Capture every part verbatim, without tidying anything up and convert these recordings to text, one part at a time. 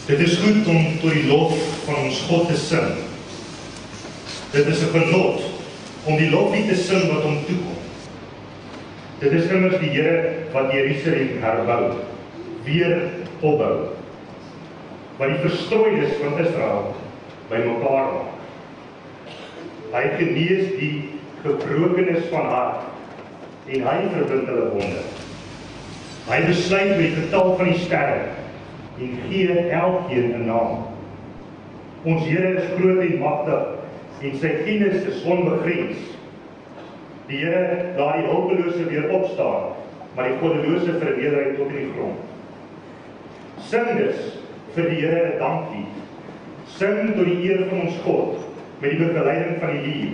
Dit is goed om tot die lof van ons God te sing. Dit is 'n genot om die loflied te sing wat hom toekom. Dit is immers die Here wat Jerusalem herbou, weer opbou, wat die verstrooides van Israel bymekaar maak. Hy genees die gebrokenes van hart en hy verbind hulle wonde. Hy besluit met die getal van die sterre en gee elkeen 'n naam. Ons Here is groot en magtig en sy kennis is onbegrens. Die Here laat die hulpelose weer opstaan, maar die goddelose verneder hy tot in die grond. Sing dus vir die Here 'n danklied. Sing tot die eer van ons God met die begeleiding van die lier.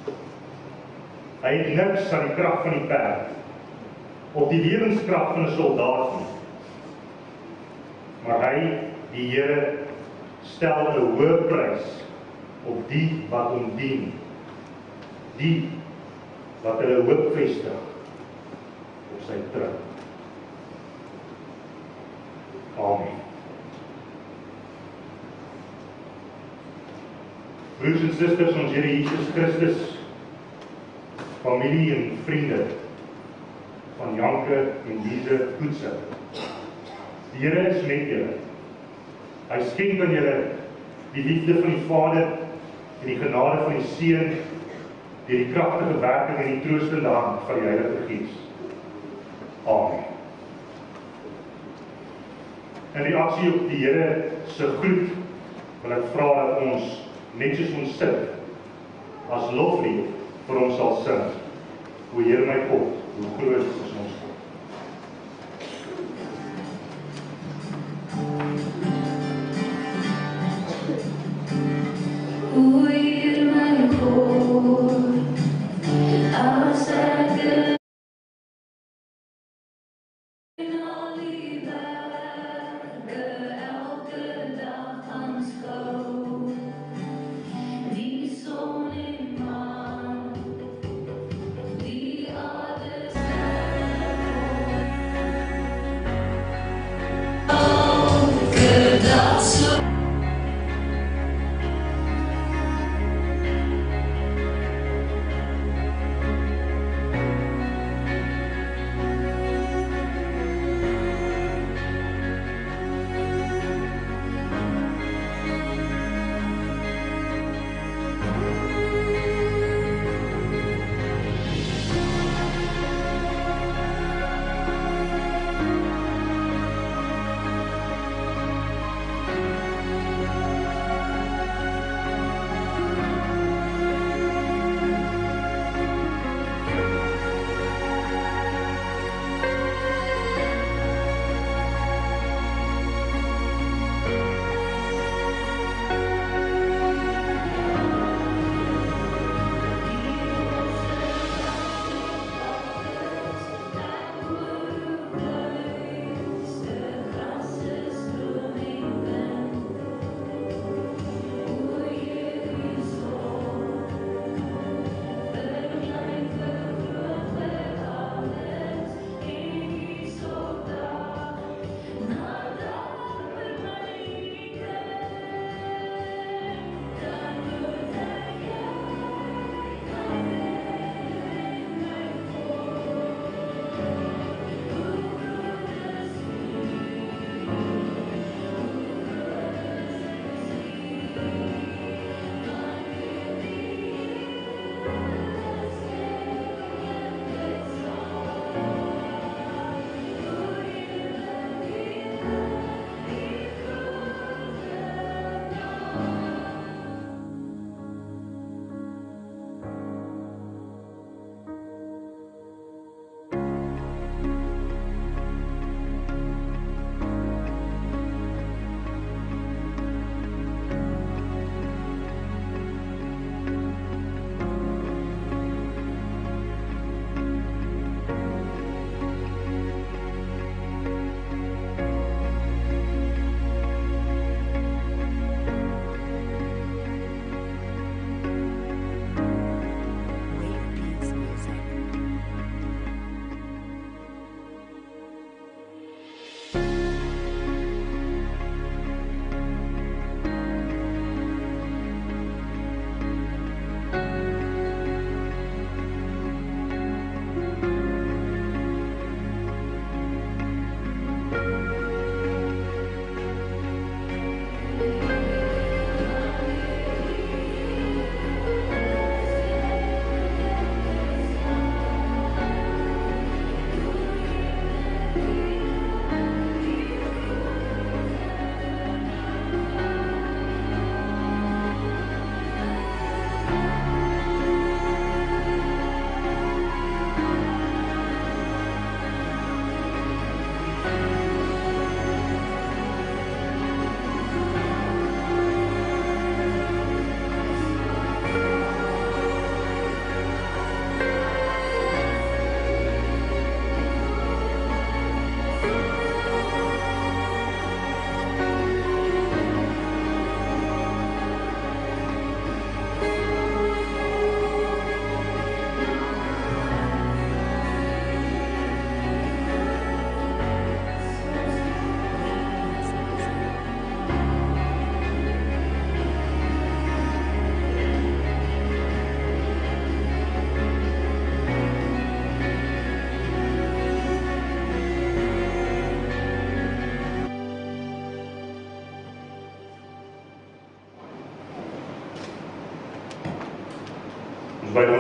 Hy het niks aan die krag van die perd of die lewenskrag van 'n soldaat nie. Maar hy, die Here, stel 'n hoë prys op die wat hom dien, die wat hulle hoop vestig op sy trou. Amen. Broers en susters, ons Here Jesus Christus, familie en vriende van Janke en Lise Koetse. Die Here is met julle. Hy skenk aan julle die liefde van die Vader en die genade van die Seun deur die kragtige werking en die troostende hand van die Heilige Gees. Amen. In reaksie op die Here se groet wil ek vra dat ons net soos ons sit as loflied vir hom sal sing. O Here my God, hoe groot is ons God. O Heer my God, as ek in al die werke elke dag aanskou, die son en maan, die aarde sterre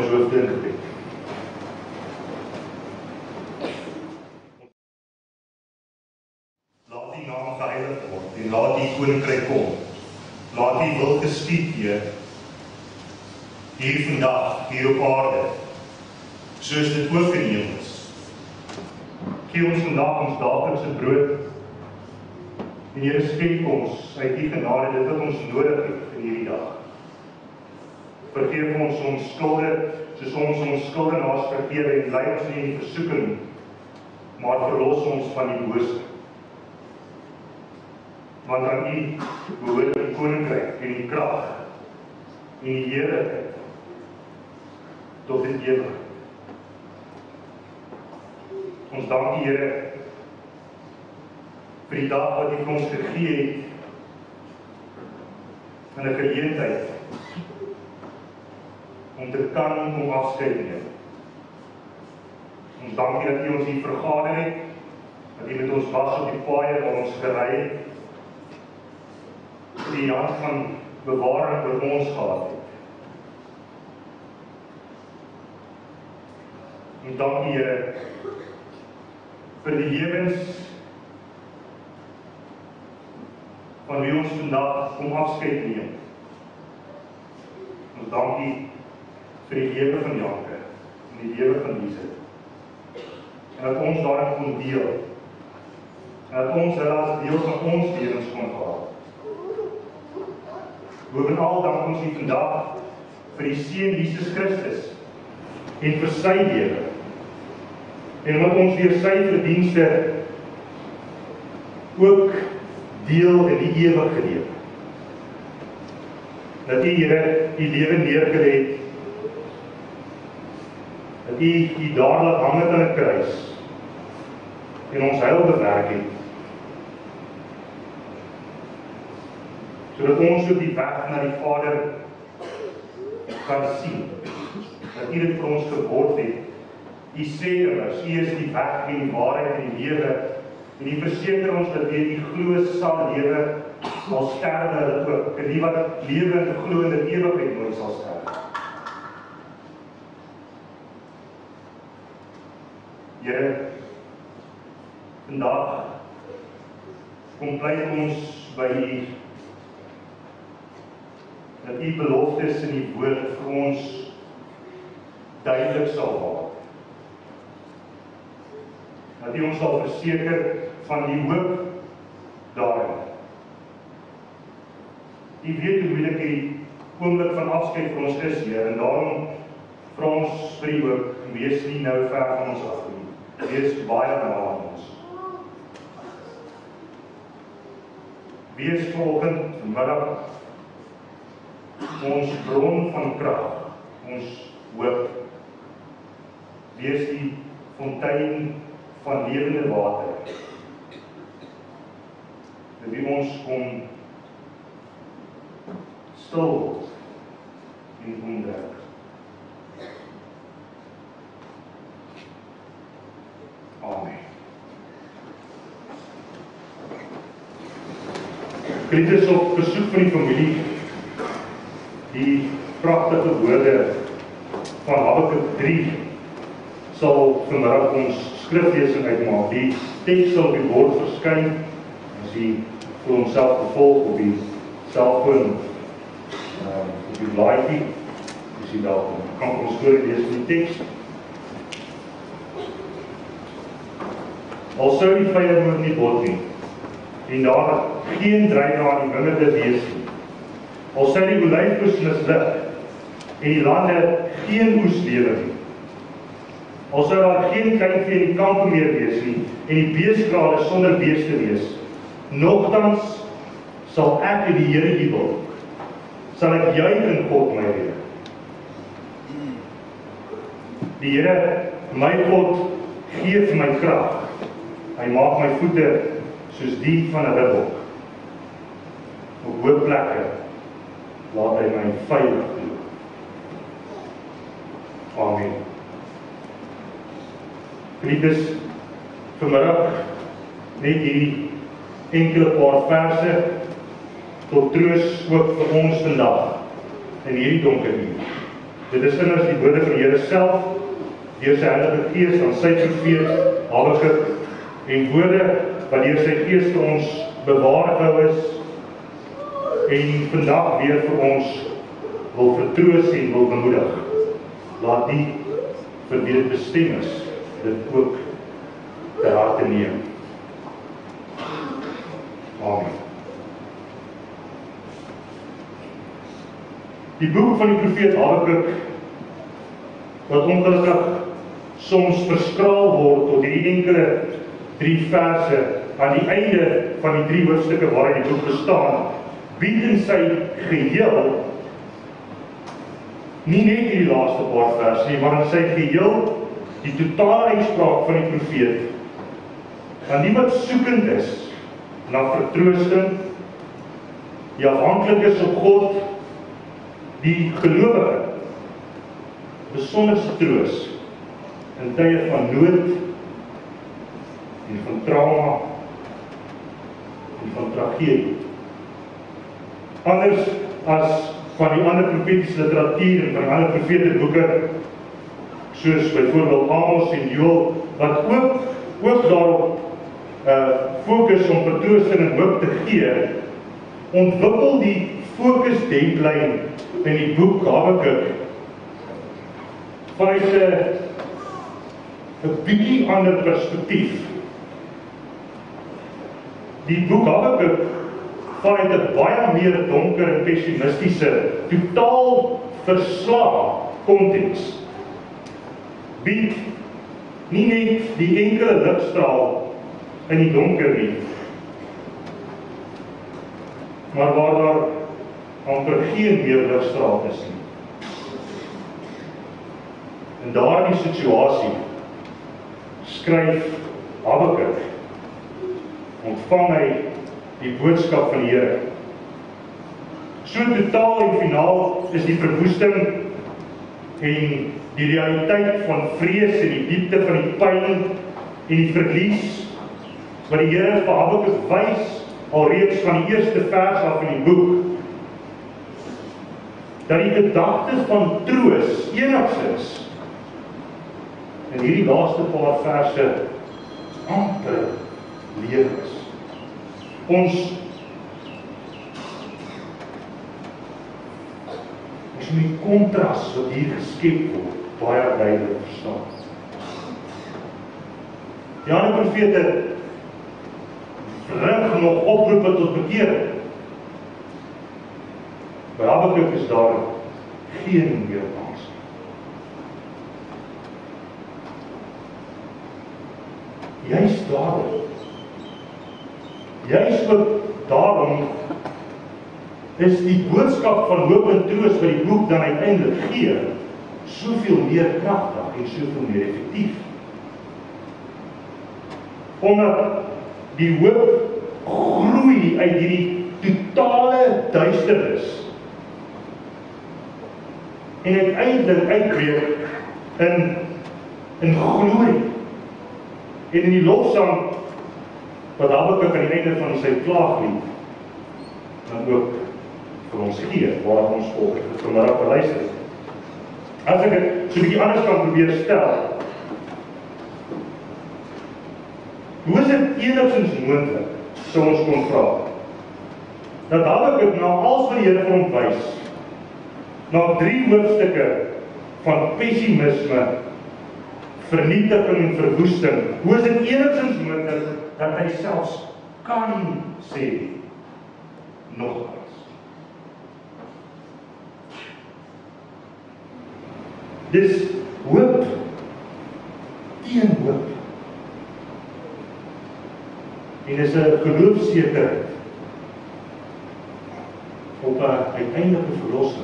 ons hoofde in gebed. Laat die naam geheilig word en laat die koninkryk kom. Laat die wil geskied, Heer, hier vandag, hier op aarde, soos dit ook in die hemel is. Gee ons vandag ons daaglikse brood, en Here, skenk ons uit die genade dit wat ons nodig het in hierdie dag. Vergeef ons ons skulde, soos ons ons skuldenaars vergewe, en lei ons nie in die versoeking, maar verlos ons van die bose. Want aan U behoort die koninkryk en die krag en die heerlikheid tot in ewigheid. Ons dank U, Here, vir die dag wat U vir ons gegee het in 'n geleentheid om te kan om afskeid te neem. Ons dank U dat U ons hier vergader het, dat U met ons was op die paaie waar ons gery het, die hand van bewaring oor ons gehad het. En dank U, Here, vir die lewens van wie ons vandag kom afskeid neem. Ons dank U vir die lewe van Janke en die lewe van Lise. En dat ons daarin kon deel. En dat ons hulle as deel van ons lewens kon gehad. Bovenal dank ons U vandag vir die Seun Jesus Christus en vir sy lewe. En omdat ons weer sy verdienste ook deel in die ewige lewe. Dat U, Here, U lewe neergelê het. Dat U U daar laat hang aan 'n kruis en ons heil bewerk het. Sodat ons op die weg na die Vader kan sien. Dat U dit vir ons geword het. U sê immers, U is die weg en die waarheid en die lewe. En U verseker ons dat wie die glo sal lewe, sal sterwe hulle ook. En die wat lewe en glo in die ewigheid nooit sal sterwe. Here, vandag kom pleit ons by U dat U beloftes in die woord vir ons duidelik sal maak. Dat U ons sal verseker van die hoop daarin. U weet hoe moeilik die oomblik van afskeid vir ons is, Heer, en daarom vra ons vir U ook, wees nie nou ver van ons af nie. Wees baie na aan ons. Wees vanoggend, vanmiddag, ons bron van krag, ons hoop. Wees die fontein van lewende water. Dat wie ons kon stil word en omdruk. Amen. Dit is op besoek van die familie die pragtige woorde van Habakuk drie sal vanmiddag ons skriflesing uitmaak. Die teks sal op die bord verskyn as jy vir homself gevolg op die selfoon uh, op die blaadjie. As jy daar kan ons storie lees van die teks. Al sou die vyand nie bot nie, en daar geen drywe aan die wingerde wees nie. Al sou die olyfoes mislig en die lande geen oes lewer nie. Al sou daar geen kleinvee in die kampe meer wees nie en die beeskrale sonder beeste wees. Nogtans sal ek in die Here jubel. Sal ek juig in God my Here. Die Here, my God, gee vir my krag. Hy maak my voete soos die van 'n ribbok. Op hoë plekke laat hy my veilig loop. Amen. Geliefdes, vanmiddag net hierdie enkele paar verse tot troos ook vir ons vandag in hierdie donker uur. Dit is immers die woorde van die Here self, deur sy Heilige Gees aan sy profeet Habakuk, en woorde wat deur sy Gees vir ons bewaar gehou is, en vandag weer vir ons wil vertroos en wil bemoedig. Laat die vir wie dit bestem is, dit ook ter harte neem. Amen. Die boek van die profeet Habakuk, wat ongelukkig soms verskraal word tot hierdie enkele drie verse aan die einde van die drie hoofstukke waarin die boek bestaan, bied in sy geheel nie net hierdie laaste paar verse nie, maar in sy geheel die totale uitspraak van die profeet aan die wat soekend is na vertroosting, die afhanklik is op God, die gelowige besonderse troos in tye van nood en van trauma en van tragedie. Anders as van die ander profetiese literatuur en van die ander profeteboeke, soos byvoorbeeld Amos en Joël, wat ook, ook daarop uh, fokus om vertroosting en hoop te gee, ontwikkel die fokusdenklyn in die boek Habakuk vanuit 'n 'n bietjie ander perspektief. Die boek Habakuk vanuit 'n baie meer donker en pessimistiese, totaal verslae konteks bied nie net die enkele ligstraal in die donker nie, maar waar daar amper geen meer ligstraal is nie. In daardie situasie skryf Habakuk, ontvang hy die boodskap van die Here. So totaal en finaal is die verwoesting en die realiteit van vrees en die diepte van die pyn en die verlies wat die Here vir Habakuk wys alreeds van die eerste vers af in die boek, dat die gedagte van troos enigstens in hierdie laaste paar verse amper leer is. Ons ons moet die kontras wat hier geskep word baie duidelik verstaan. Die ander profete rig nog oproepe tot bekering. By Habakuk is daar geen meer kans. Juist daarom, juist ook daarom is die boodskap van hoop en troos wat die boek dan uiteindelik gee, soveel meer kragtig en soveel meer effektief. Omdat die hoop groei uit hierdie totale duisternis en uiteindelik uitbreek in, in glorie en in die lofsang wat Habakuk aan die einde van sy klaaglied dan ook vir ons gee, waar ons volgens vanmiddag beluister. As ek het so 'n bietjie anders kan probeer stel, hoe is dit enigstens moontlik, sou ons kon vra, dat Habakuk na alles wat die Here vir hom wys, na drie hoofstukke van pessimisme, vernietiging en verwoesting, hoe is dit enigstens moontlik dat hy selfs kan sê nogtans? Dis hoop teen hoop. En dis 'n geloofsekerheid op 'n uiteindelike verlossing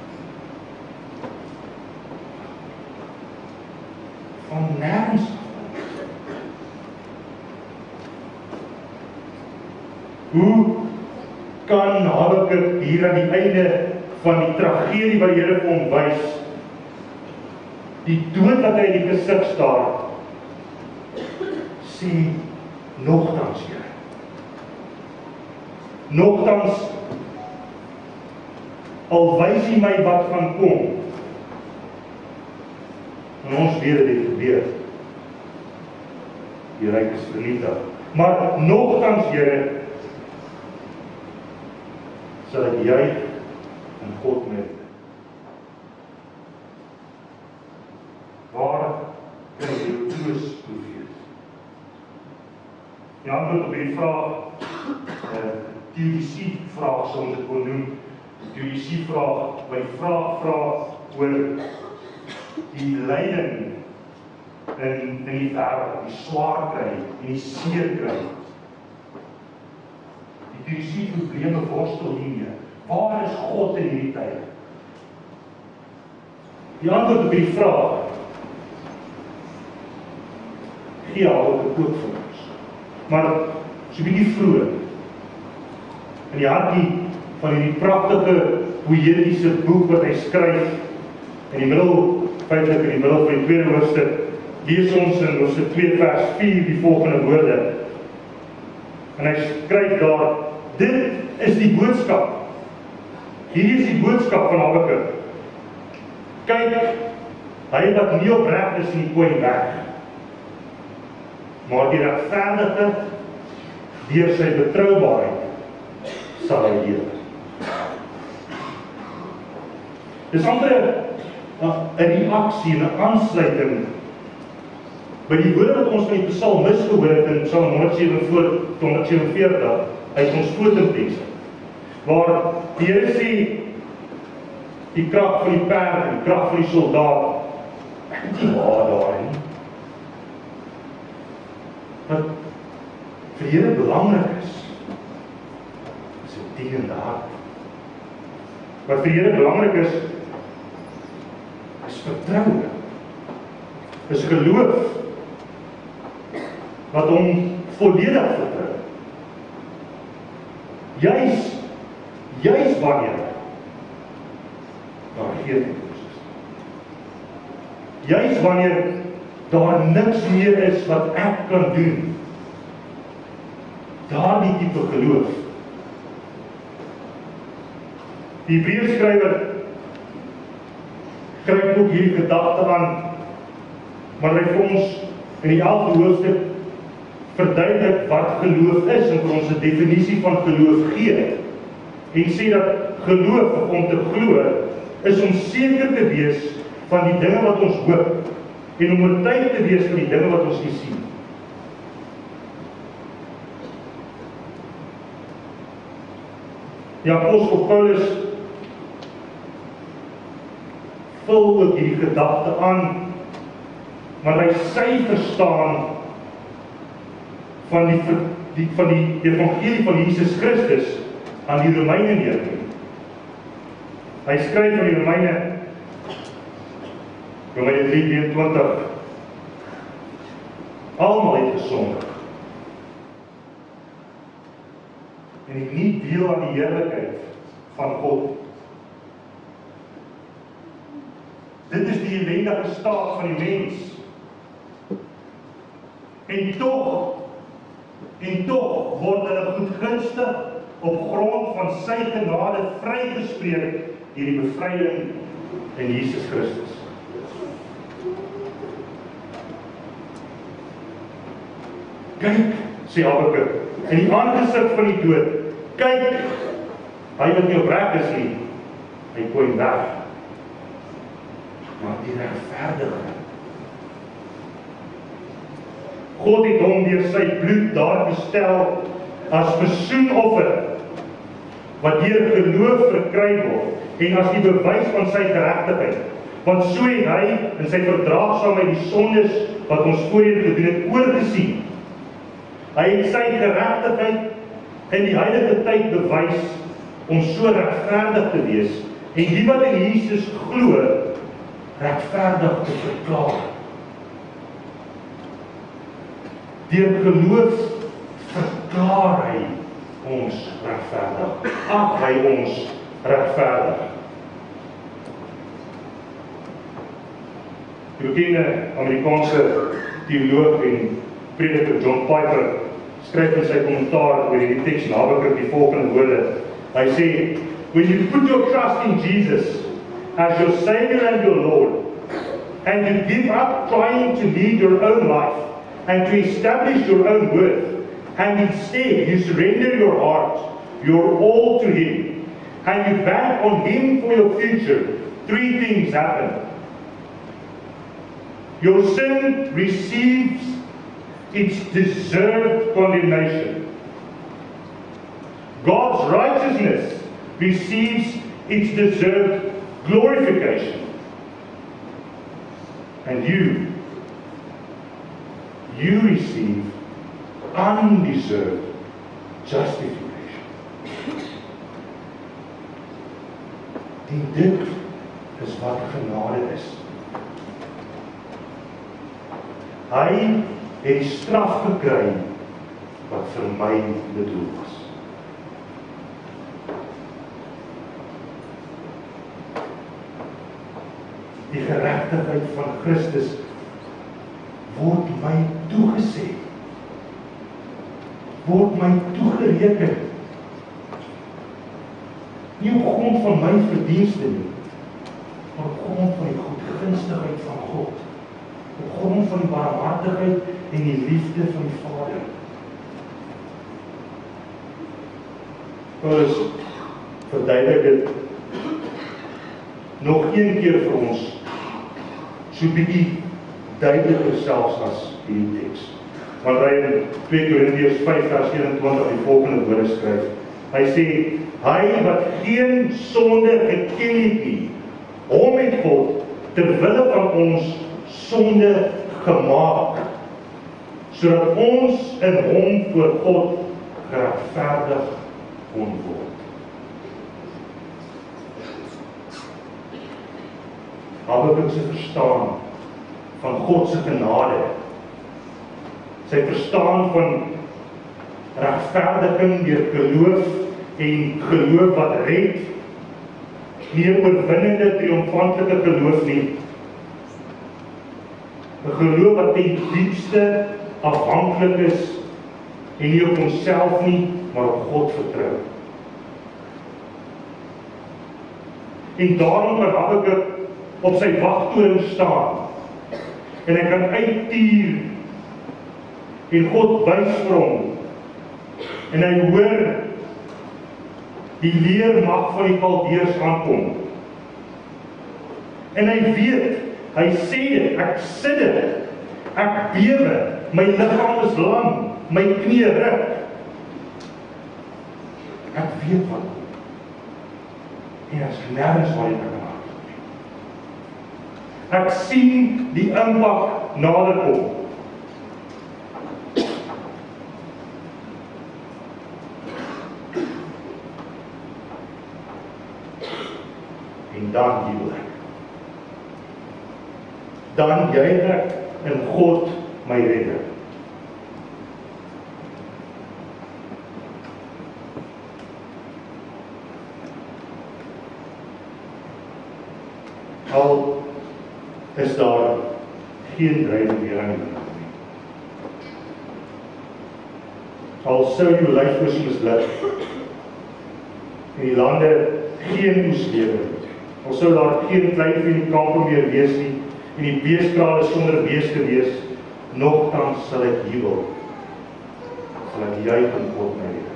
van nêrens. Hoe kan Habakuk hier aan die einde van die tragedie wat die Here vir hom wys, die dood wat hy in die gesig staar, sê nogtans, Here. Nogtans, al wys hy my wat gaan kom, En ons weet dit het gebeur. Die ryk is vernietig. Maar nogtans, Here, sal ek juig in God met. Waar kan ek jou troos probeer? Die antwoord op die vraag, uh, teodisie vraag, sal ons dit kon noem, teodisie vraag, by die vraag vraag oor die lyding in, in die wêreld, die swaar kry en die seer kry. Die teodisie probleme worstel hiermee. Waar is God in hierdie tyd? Die antwoord op die vraag gee al ook vir ons. Maar so 'n bietjie vroeër, in die hartjie van hierdie pragtige poëtiese boek wat hy skryf, in die middel, feitlik in die middel van die tweede hoofstuk, lees ons in hoofstuk twee vers vier die volgende woorde. En hy skryf daar, dit is die boodskap. Hier is die boodskap van Habakuk. Kyk, hy wat nie opreg is nie, gooi weg. Maar die regverdige, deur sy betroubaarheid, sal hy leef. Dis amper 'n reaksie, 'n aansluiting by die woorde wat ons van die psalmis gehoor het in Psalm honderd sewenveertig uit ons totemteks, waar die Here sê, die krag van die perd, die krag van die soldaat, ek het nie waar daarin. Wat vir die Here belangrik is, is 'n dienende hart. Wat vir die Here belangrik is, is vertroue, is geloof, wat hom volledig vertrou. Juis, juis wanneer daar geen toekoms is. Juis wanneer daar niks meer is wat ek kan doen. Daardie tipe geloof. Die Hebreërskrywer gryp ook hierdie gedagte aan, maar hy vir ons in die elfde hoofstuk verduidelik wat geloof is en vir ons 'n definisie van geloof gee. En sê dat geloof, of om te glo, is om seker te wees van die dinge wat ons hoop en om oortuig te wees van die dinge wat ons nie sien. Die apostel Paulus vul ook hierdie gedagte aan, maar hy sy verstaan van die, die, van die evangelie van Jesus Christus aan die Romeine neerkom. Hy skryf aan die Romeine, Romeine drie drieëntwintig, almal het gesondig en het nie deel aan die heerlikheid van God. Dit is die ellendige staat van die mens. En tog, en tog word hulle goedgunstig op grond van sy genade vrygespreek deur die bevryding in Jesus Christus. Kyk, sê Habakuk, in die aangesig van die dood, kyk, hy wat nie opreg is nie, hy gooi weg. Maar die regverdige, God het hom deur sy bloed daar bestel as versoenoffer, wat deur geloof verkry word, en as die bewys van sy geregtigheid. Want so het hy in sy verdraagsaamheid die sondes wat ons voorheen gedoen het oorgesien. Hy het sy geregtigheid in die huidige tyd bewys om so regverdig te wees en die wat in Jesus glo regverdig te verklaar. Deur geloof verklaar hy ons regverdig. Ag hy ons regverdig. Die bekende Amerikaanse teoloog en prediker John Piper skryf in sy kommentaar oor hierdie teks in Habakuk die volgende woorde. Hy sê, when you put your trust in Jesus as your Savior and your Lord, and to give up trying to lead your own life and to establish your own worth, and instead you surrender your heart, your all to Him, and you bank on Him for your future, three things happen. Your sin receives its deserved condemnation. God's righteousness receives its deserved glorification. And you, you receive undeserved justification. En dit is wat genade is. Hy het die straf gekry wat vir my bedoel was. Die geregtigheid van Christus word my toegesê, word my toegereken. Nie op grond van my verdienste nie, maar op grond van die goedgunstigheid van God, op grond van die barmhartigheid en die liefde van die Vader. Paulus verduidelik dit nog een keer vir ons, so bietjie duideliker selfs as hierdie teks. Want hy in twee Korintiërs vyf vers eenentwintig die volgende woorde skryf. Hy sê, hy wat geen sonde geken het nie, hom het God ter wille van ons sonde gemaak, sodat ons in hom voor God geregverdig kon word. Habakuk se verstaan van God se genade, sy verstaan van regverdiging deur geloof en geloof wat red, nie 'n oorwinnende triomfantelike geloof nie, 'n geloof wat ten diepste afhanklik is en nie op homself nie, maar op God vertrou. En daarom kan Habakuk op sy wagtoring staan en hy kan uittuur en God wys vir hom en hy hoor die leermag van die Kaldeërs aankom en hy weet, hy sê dit, ek sit dit, ek bewe, my liggaam is lam, my knie ruk, ek weet wat en as nergens waar jy kan maak. Ek sien die impak nader kom. En dan jubel ek. Dan juig ek in God my redder. Al is daar geen dryfveer aan die begin nie. Al sou jou lyfoes misluk en die lande geen oes lewer nie, al sou daar geen kleinvee in die kampe meer wees nie en die beeskrale sonder beeste wees, nogtans sal ek jubel, sal ek juig in God my redder.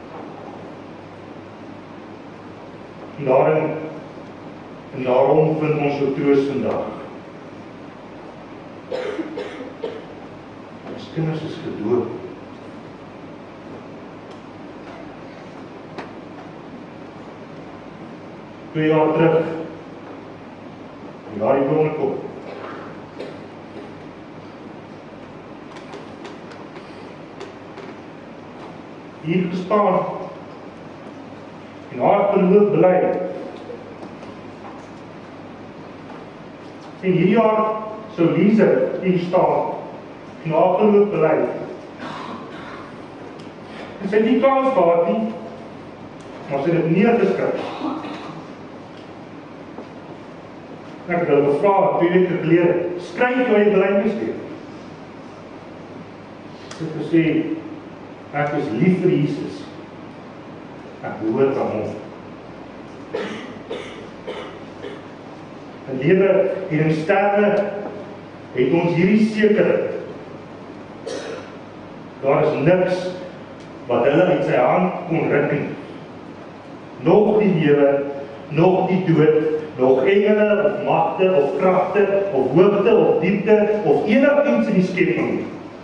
En daarin en daarom vind ons so troos vandag. Ons kinders is gedoop. Twee jaar terug, en daar die blonde kop. Hier gestaan, en haar geloof bly. En hierdie jaar sou Lise hier staan en haar geloof bely. En sy het nie kans gehad nie, maar sy het dit neergeskryf. Ek het hulle gevra twee weke gelede, skryf jou eie belydenis neer. Sy het gesê, ek is lief vir Jesus. Ek behoort aan hom. in lewe en in sterwe, het ons hierdie sekerheid. Daar is niks wat hulle uit sy hand kon ruk nie. Nog die lewe, nog die dood, nog engele of magte of kragte of hoogte of diepte of enigiets in die skepping.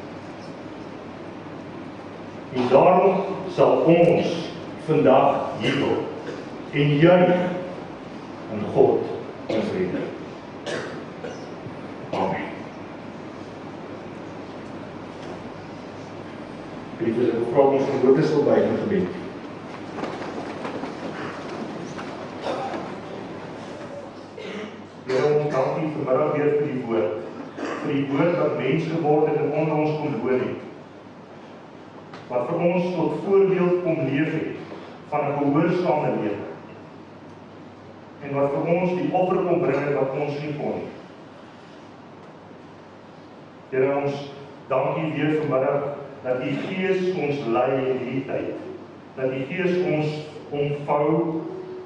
En daarom sal ons vandag jubel en juig in God ons Redder. Amen. Geliefdes, ek vra ons om dood te sal buig in gebed. Here, ons dankie vanmiddag weer vir die woord, vir die woord wat mens geword het en onder ons kom woon het, wat vir ons tot voorbeeld kom leef het van 'n gehoorsame lewe, en wat vir ons die offer kom bring het wat ons nie kon nie. Here, ons dankie weer vanmiddag dat die Gees ons lei in hierdie tyd, dat die Gees ons omvou,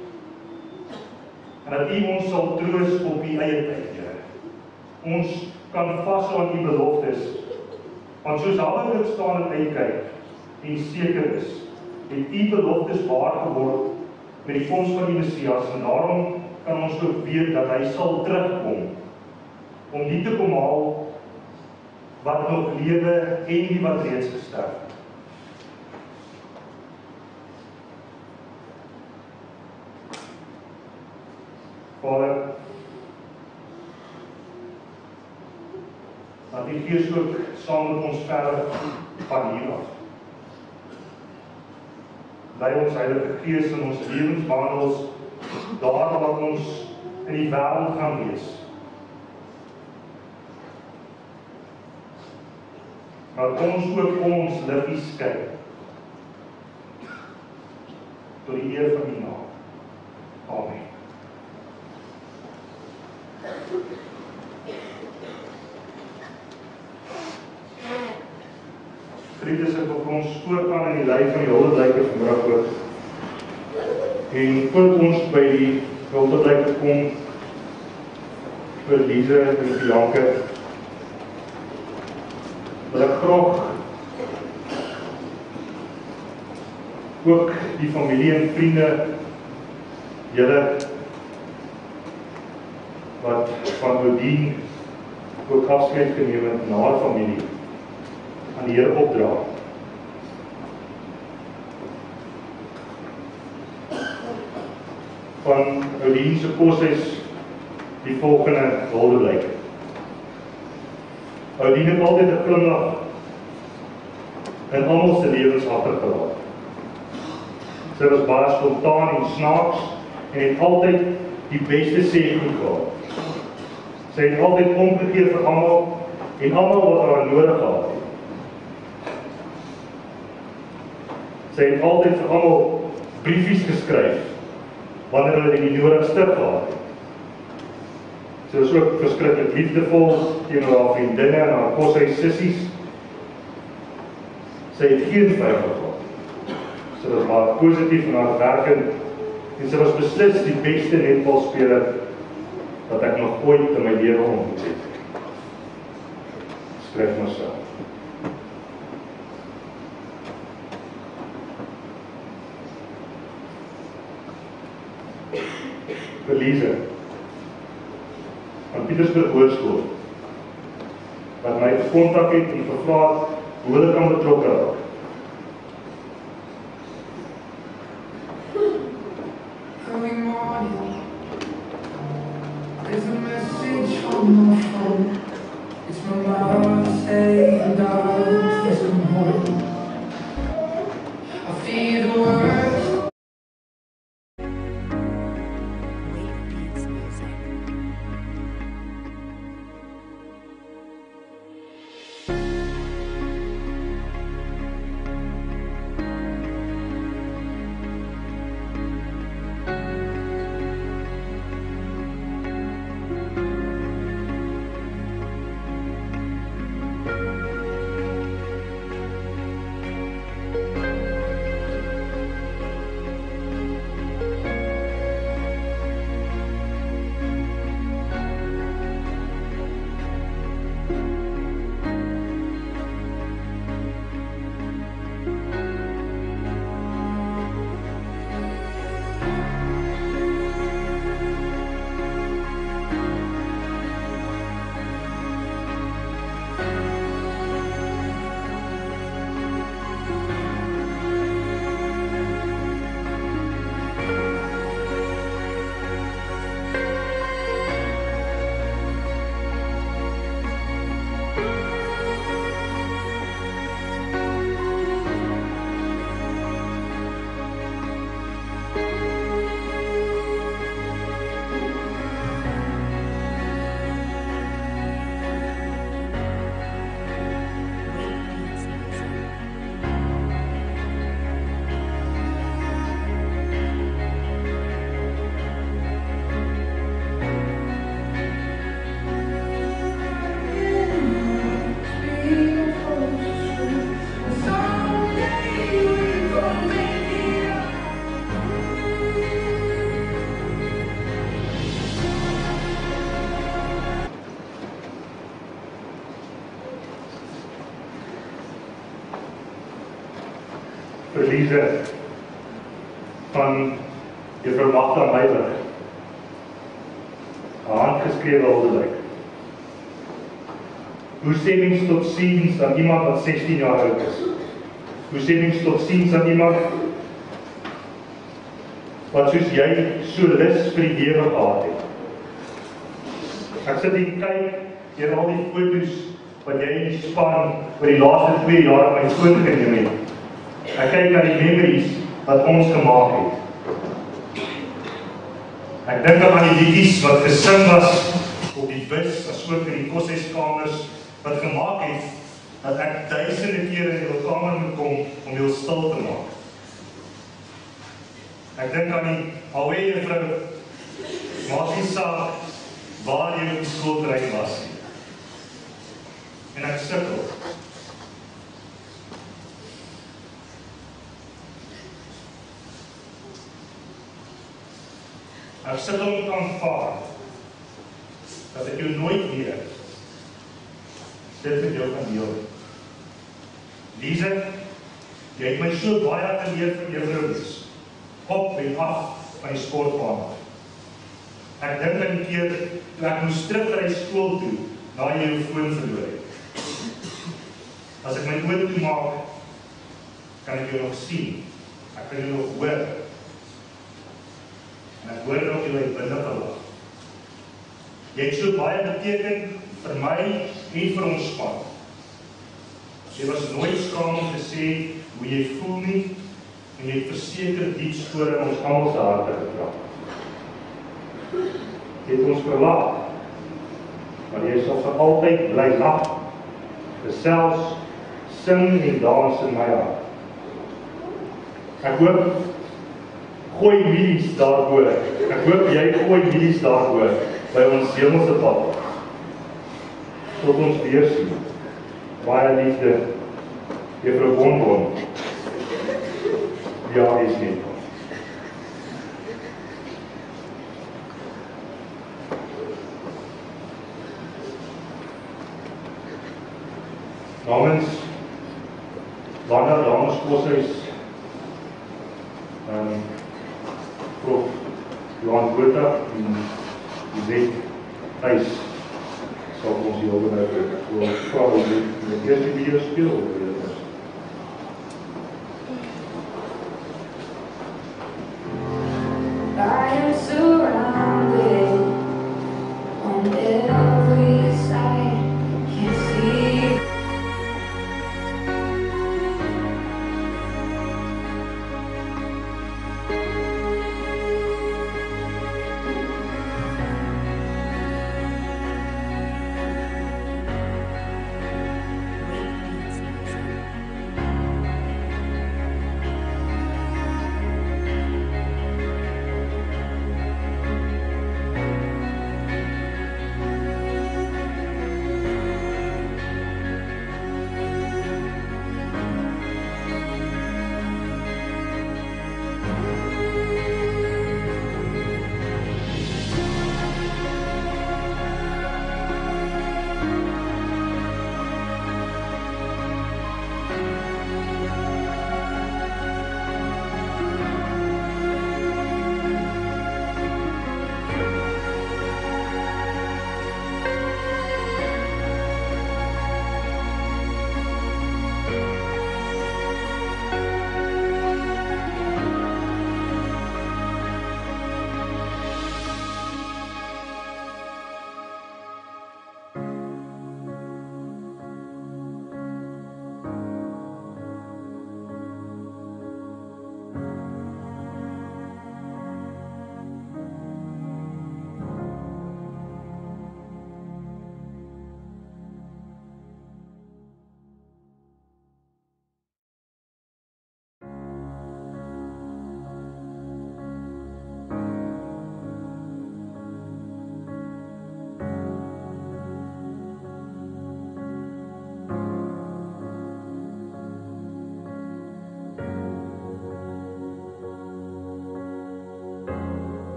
en dat U ons sal troos op U eie tyd, Here. Ons kan vashou aan U beloftes, want soos Habakuk staan en uitkyk, en seker is, het U beloftes waar geword met die koms van die Messias, en daarom kan ons ook weet dat hy sal terugkom, om die te kom haal wat nog lewe en die wat reeds gesterf het. Vader, dat die Gees ook saam met ons verder van hier af. Lei ons Heilige Gees in ons lewenswandels, daar wat ons in die wêreld gaan wees. Dat ons ook ons liggies kyk, tot die eer van die naam. Amen. Geliefdes, ek wil vir ons voortgaan in die lei van die huldeblyke vanmiddag ook. En voordat ons by die huldeblyke kom, vir Lise en Bianca, wil ek graag ook die familie en vriende, julle wat van Odien ook afskeid geneem het na haar familie, aan die Here opdra. Van Odien se koshuis die volgende huldeblyke. Odien het altyd 'n glimlag in almal se lewens agtergelaat. Sy was baie spontaan en snaaks en het altyd die beste sê goed gehad. Sy het altyd omgegee vir almal en almal wat haar nodig gehad het. Sy het altyd vir almal briefies geskryf wanneer hulle die nodigste gehad het. Sy was ook verskriklik liefdevol teenoor haar vriendinne en haar koshuis sissies. Sy het geen vyand gehad. Sy was maar positief en hardwerkend en sy was beslis die beste netbalspeler wat ek nog ooit in my lewe ontmoet het. Skryf maar so. Vir Lise van Pietersburg Hoërskool, wat my gekontak het en gevra het hoe hulle kan betrokke raak. Early morning, there's a message on my phone. It's my mom saying, "Darling, please come home." I feel the words. Wave Beats Music. verliese van juffrou Magda Meiberg. 'n handgeskrewe huldelik. Hoe sê mens tot ziens aan iemand wat sestien jaar oud is? Hoe sê mens tot ziens aan iemand wat soos jy so lus vir die lewe gehad het? Ek sit hier kyk deur al die foto's wat jy in die span oor die laaste twee jaar op my foon geneem het. Ek kyk na die memories wat ons gemaak het. Ek dink aan die liedjies wat gesing was op die bus, asook in die koshuiskamers, wat gemaak het dat ek duisende kere in jou kamer moet kom om jou stil te maak. Ek dink aan die alweer juffrou, maak nie saak waar jy op die skoolterrein was nie. En ek sukkel. Ek sukkel om te aanvaar dat ek jou nooit weer dit met jou kan deel. Lise, jy het my so baie geleer van juffrou wees, op en af van die sportbaan. Ek dink aan die keer toe ek moes terugry skool toe, na jy jou foon verloor het. As ek my oë toemaak, kan ek jou nog sien. Ek kan jou nog hoor. En ek hoor nog jou binne gelag. Jy het so baie beteken vir my en vir ons span. Jy was nooit skaam om te sê hoe jy voel nie, en jy het verseker diep spore in ons almal se harte getrap. Jy het ons verlaat, maar jy sal vir altyd bly lag, gesels, sing en dans in my hart. Ek hoop, gooi milies daarboor. Ek hoop jy gooi milies daarboor by ons hemelse Papa. Tot ons weer sien. Baie liefde, juffrou Bonbon. Ja, is nie. Namens Wanda Dames Koshuis, um, Prof Johan Botha en Yvette Thys sal ons hier oor nou wil vra om die eerste video speel oor dit is. I am surrounded on every side. Can't see. Wave Beats Music.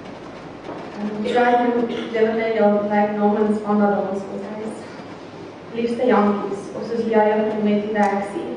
Try to eliminate your like Norman's Wanda Dames Koshuis. liefste Jankies, of soos jy jou genoem het die werksie.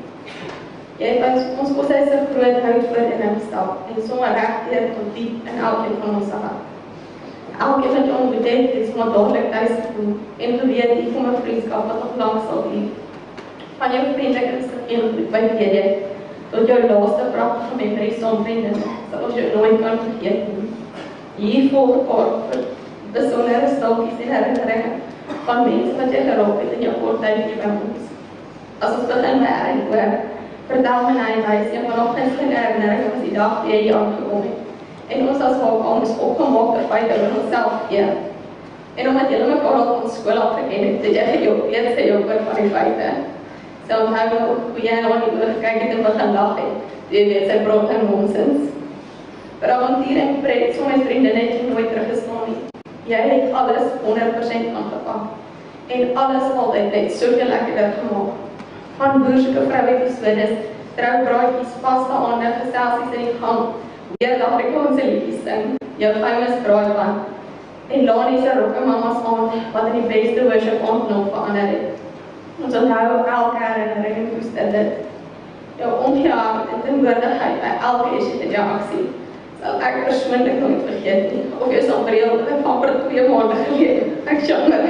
Jy het ons, ons kos is 'n groot hout voor in 'n stap, en sommer regdeur tot diep in elkeen van ons hart. Elkeen wat jy ontmoet het, is maar dadelik thuis gevoel, en geweet hier kom 'n vriendskap wat nog lank sal duur. Van jou vriendelike invloed by P D, tot jou laaste pragtige memories saam vriende, sal ons jou nooit kan vergeet nie. Hier volg 'n paar besondere staaltjies en herinneringe van mense wat jy geraak het in jou kort tyd hier by ons. As ons begin by Erin oor, vertel my hy wys, een van nog gunstelinge herinneringe was die dag die hy hier aangekom het. En ons as maak al moes opgemaak ter feite oor onsself gee. En omdat julle mekaar al van skool af geken het, het jy gejook weet sy jou oor van die feite. Sy onthou nog hoe jy nou nie oorgekyk het en begin lag het, jy weet sy praat en nonsens. Vir avontuur en pret, so my vriendin het jy nooit teruggestaan nie. Jy het alles honderd persent aangepak. En alles altyd net soveel lekkerder gemaak. Van boersoeke vrouweepisodes, trouwbraadjies, pasta aande, geselsies in die gang, weer die Afrikaanse liedjies sing, jou famous braaipan, en Lani se rokke mama's aand, wat in die beste worship aand nog verander het. Ons onthou elke herinnering en koester dit. Jou omgehaak en teenwoordigheid by elke reaksie sal ek persoonlik nooit vergeet nie. Of jou sambreel van vir twee maande gelede. Ek jammer.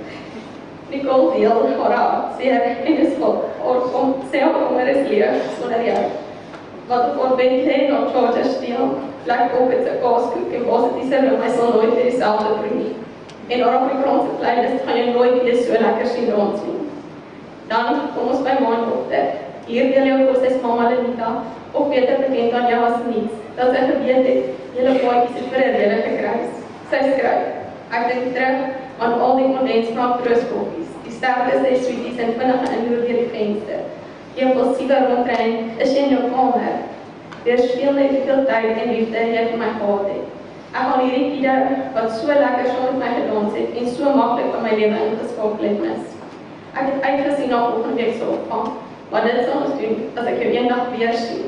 Nicole deel haar seer en is vol. Haar kom sê haar is leeg sonder jou. Wat op haar bed lê na Georgia steel, plek op met sy kaaskoek en was het die sin my sal nooit weer dieselfde bring nie. En haar Afrikaanse playlist gaan jy nooit weer so lekker sien dans nie. Dan kom ons by Maandokter. Hier deel jou kos is Mama Lenita, of beter bekend aan jou as niets, dat sy geweet het, julle paadjies het vir 'n rede gekry. Sy skryf, ek dink terug aan al die kondensmelk trooskoffies, die sterktes en sweeties en vinnige inloer deur die venster. Die impulsiewe rondrein is jy in jou kamer. Weerspieël net hoeveel tyd en liefde jy vir my gehad het. Ek gaan hierdie video wat so lekker saam met my gedans het en so maklik van my lewe ingeskakel het mis. Ek het uitgesien na volgende week se opvang, maar dit sal ons doen as ek jou eendag weer sien.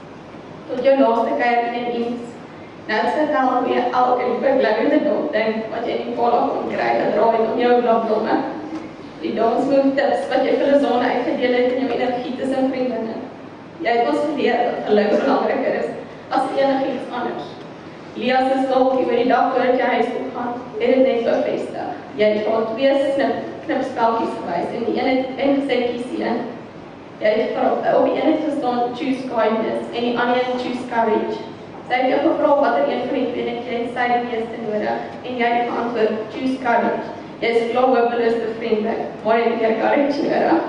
Tot jou laaste keer in diens. Net vertel hoe jy elke liewe glimlende dop ding wat jy in die kolla kon kry, gedraai het om jou blablomme. Die dansmove tips wat jy vir die zone uitgedeel het in jou energie tussen vriendinne. Jy het ons geleer dat geluk belangriker is as enigiets anders. Leas se staaltjie oor die dag voordat jy huis toe gaan, het dit net bevestig. Jy het al twee snip, knipspeltjies gewys en die een het ingesê kies die een. Jy het op die een het gestaan choose kindness en die ander een choose courage. Sy het jou gevra watter een van die twee het jy sy die meeste nodig en jy het geantwoord choose courage. Jy is klaar hopeloos bevriendelik, maar jy het meer courage nodig.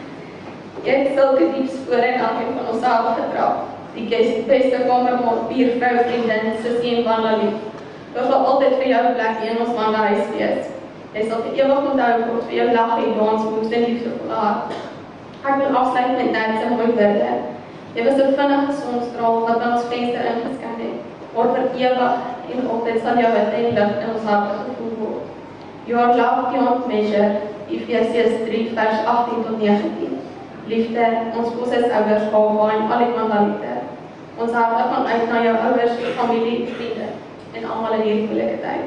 Jy het sulke diep spore in elkeen van ons self getrap. Die beste kamermaat, buurvrou, vriendin, sussie en wannelie. Dit sal altyd vir jou plek in ons mannehuis wees. Jy sal vir ewig onthou word vir jou lag en dans moes en liefdevolle hart. Ek wil afsluit met net sy mooi woorde. Jy was 'n vinnige sonstraal wat by ons venster ingeskyn het, maar vir ewig en altyd sal jou hitte en lig in ons harte gevoel word. You are loved beyond measure, Efesiërs drie vers agttien tot negentien. Liefde, ons kos is ouers, baba en al die mandalite. Ons harte gaan uit na jou ouers, familie, vriende en almal in hierdie moeilike tyd.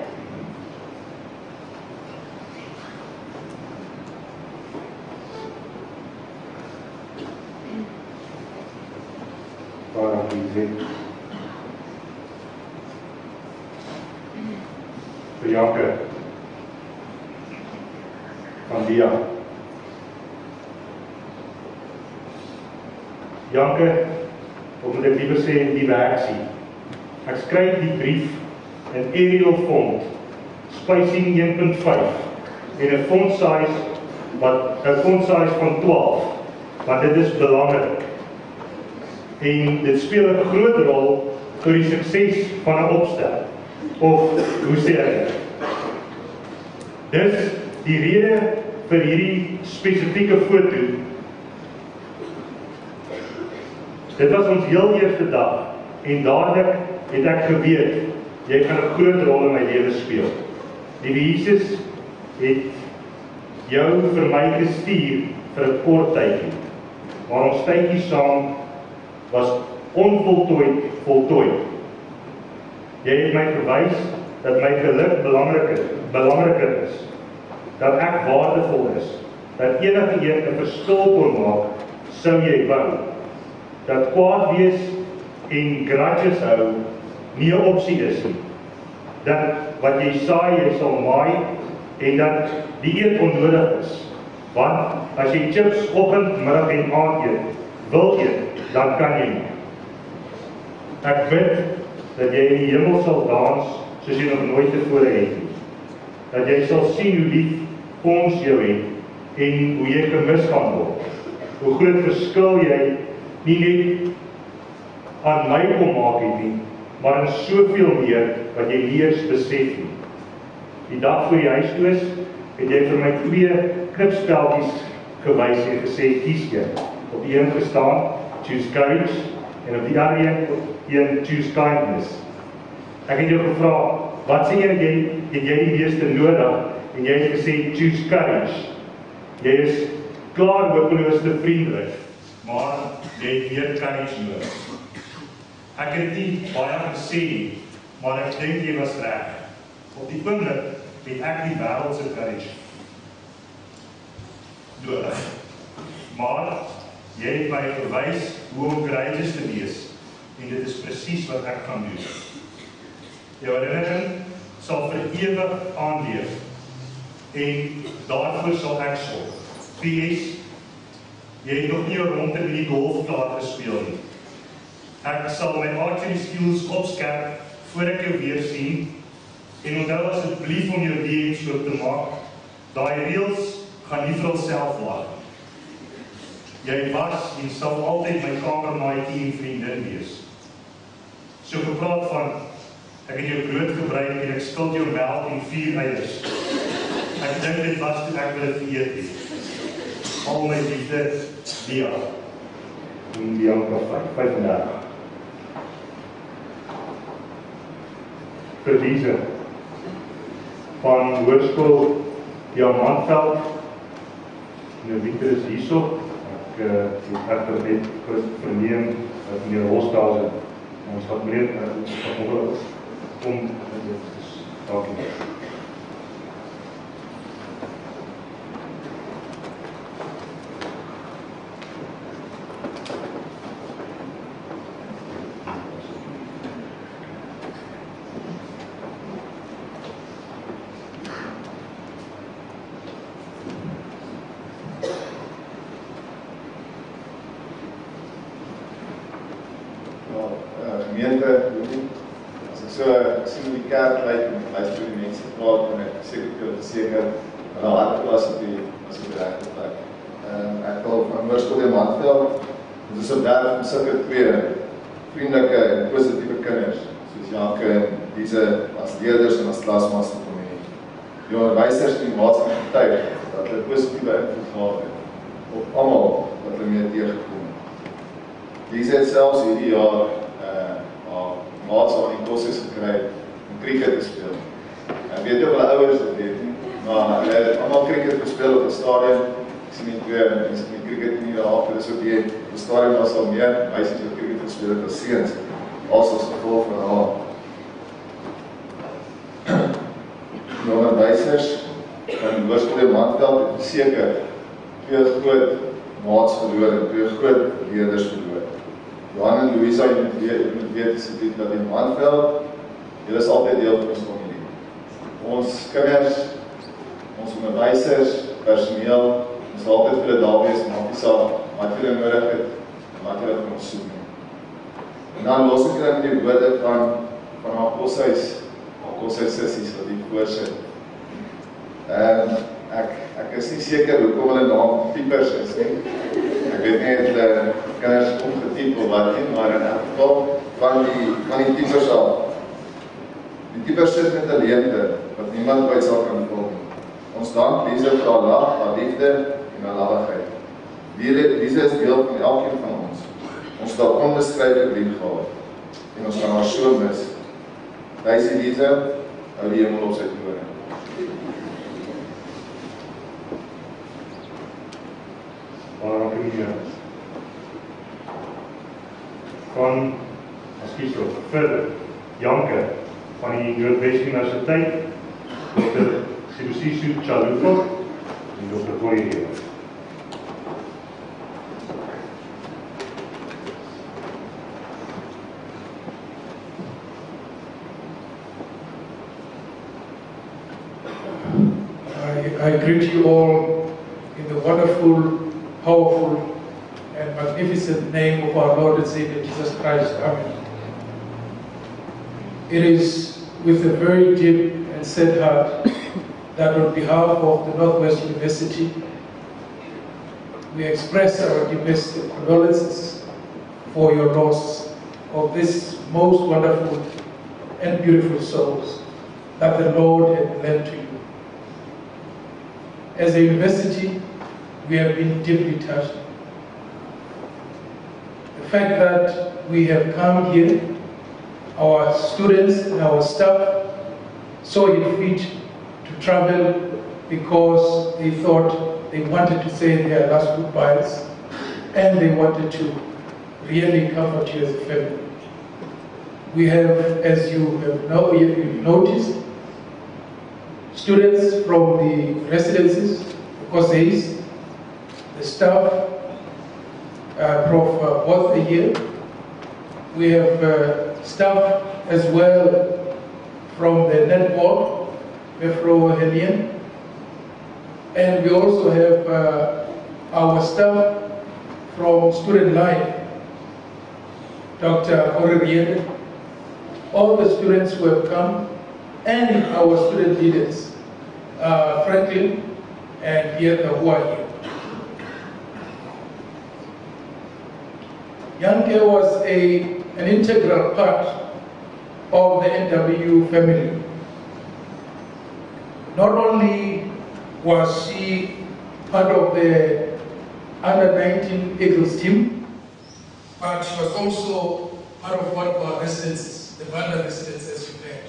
Baie dankie. Vir Janke. Van Dia. Janke, of moet ek liever sê die werksie. Ek skryf die brief in Arial font, spacing een punt vyf en 'n font size wat 'n font size van twaalf, want dit is belangrik. En dit speel 'n groot rol vir die sukses van 'n opstel. Of hoe sê ek? Dis die rede vir hierdie spesifieke foto. Dit was ons heel eerste dag en dadelik het ek geweet jy gaan 'n groot rol in my lewe speel. Liewe Jesus het jou vir my gestuur vir 'n kort tydjie, maar ons tydjie saam was onvoltooid voltooi. Jy het my gewys dat my geluk belangriker, belangriker is, dat ek waardevol is dat enige een 'n verskil kon maak, sou jy wou. Dat kwaad wees en grudges hou nie 'n opsie is nie. Dat wat jy saai, jy sal maai en dat die eet onnodig is. Want as jy chips oggend, middag en aand eet, wil eet, dan kan jy nie. Ek bid dat jy in die hemel sal dans soos jy nog nooit tevore het nie. Dat jy sal sien hoe lief ons jou het en hoe jy gemis gaan word. Hoe groot verskil jy nie net aan my kom maak het nie, maar in soveel meer wat jy nie eens besef nie. Die dag voor die huisdoos het jy vir my twee knipspeltjies gewys en gesê, kies jy. Op die een gestaan, choose courage, en op die ander een, een choose kindness. Ek het jou gevra, wat sê jy, jy het jy die meeste nodig, en jy het gesê, choose courage. Jy is klaar hopeloos te vriendelik, maar jy het meer courage nodig. Ek het nie baie gesê nie, maar ek dink jy was reg. Op die oomblik het ek die wêreldse courage nodig. Maar jy het my gewys hoe om courageous te wees, en dit is presies wat ek gaan doen. Jou herinnering sal vir ewig aanleef, en daarvoor sal ek sorg. P S, jy het nog nie 'n ronde in die golf klaar gespeel nie. Ek sal my archery skills opskerp voor ek jou weer sien, en onthou asseblief om jou D Ms oop te maak, daai reels gaan nie vir hulself wag. Jy was en sal altyd my kamermaai team vriendin wees. So gepraat van, ek het jou brood gebruik en ek skuld jou melk en vier eiers. Ek dink dit was toe ek wil dit geëet het. Al my liefde, Lia. En Bianca vyfendertig. Verliese van Hoërskool Diamantveld. Nou Victor is hierso. Ek uh, het echter net verneem dat meneer Hosdase ons gaat meneer uh, kom dit is dalk nie. Gemeente, as ek so sien hoe die kerk lyk en ek luister hoe die mense praat en ek seker ek wil verseker hulle hart was op die as op die regte plek. Um, ek wil van Hoërskool Diamantveld, dit is 'n werk van sulke twee vriendelike en positiewe kinders, soos Janke en Lise as leerders en as klasmaats van my. Die onderwysers en die maatskappy getuig dat hulle positiewe invloed gehad het op almal wat hulle mee teëgekom het. Lise het selfs hierdie jaar maats al die kosses gekry om cricket te speel. Ek weet ook hulle ouers dit weet nie, maar hulle het allemaal cricket gespeel op die stadion. Ek sien nie twee mense met cricket nie raak, dit is ook die, op die stadion was al meer meisies wat cricket gespeel het as seuns, as as gevolg van haar. Die onderwysers van Hoërskool Diamantveld het seker twee groot maats verloor en twee groot leerders verloor. Johan en Louisa, jy moet weet, jy moet weet asseblief dat die Diamantveld, julle is altyd deel van ons familie. Ons kinders, ons onderwysers, personeel, ons sal altyd vir hulle daar wees, maak nie saak wat julle nodig het, en wat julle van ons soek nie. En dan los ek julle met die woorde van, van haar koshuis, haar koshuis sissies wat die voorsit. En ek, ek is nie seker hoekom hulle naam Piepers is nie. Ek weet nie, het hulle kinders omgetiep of wat nie, maar in elk geval van die, van die Piepers al. Die Piepers sit met 'n leemte, wat niemand uit sal kan volg nie. Ons dank Lise vir haar lag, haar liefde en haar lalligheid. Lise is deel van elkeen van ons. Ons het al onbeskryflik lief gehad, en ons kan haar so mis. Lysie Lise, hou die hemel op sy trone. Van, excuse me, vir Janke van die Noordwes Universiteit, dokter Sibusiso Chaluko, en Doctor Corrie Rewers. I, I greet you all in the wonderful, powerful, and magnificent name of our Lord and Savior Jesus Christ. Amen. It is with a very deep and sad heart that on behalf of the Northwest University, we express our deepest condolences for your loss of these most wonderful and beautiful souls that the Lord had lent to you. As a university, we have been deeply touched. The fact that we have come here, our students and our staff saw it fit to travel because they thought they wanted to say their last goodbyes and they wanted to really comfort you as a family. We have, as you have know, you've noticed, students from the residences, the courses, the staff, uh, Prof Uh, both are here. We have uh, staff as well from the network, Mefro Helian, and we also have uh, our staff from Student Life, Doctor Corrie, all the students who have come, and our student leaders, uh, Franklin and Pierre who are here. Yanke was a, an integral part of the N W family. Not only was she part of the under nineteen Eagles team, but she was also part of one of our residences, the Vanda residence, as you heard.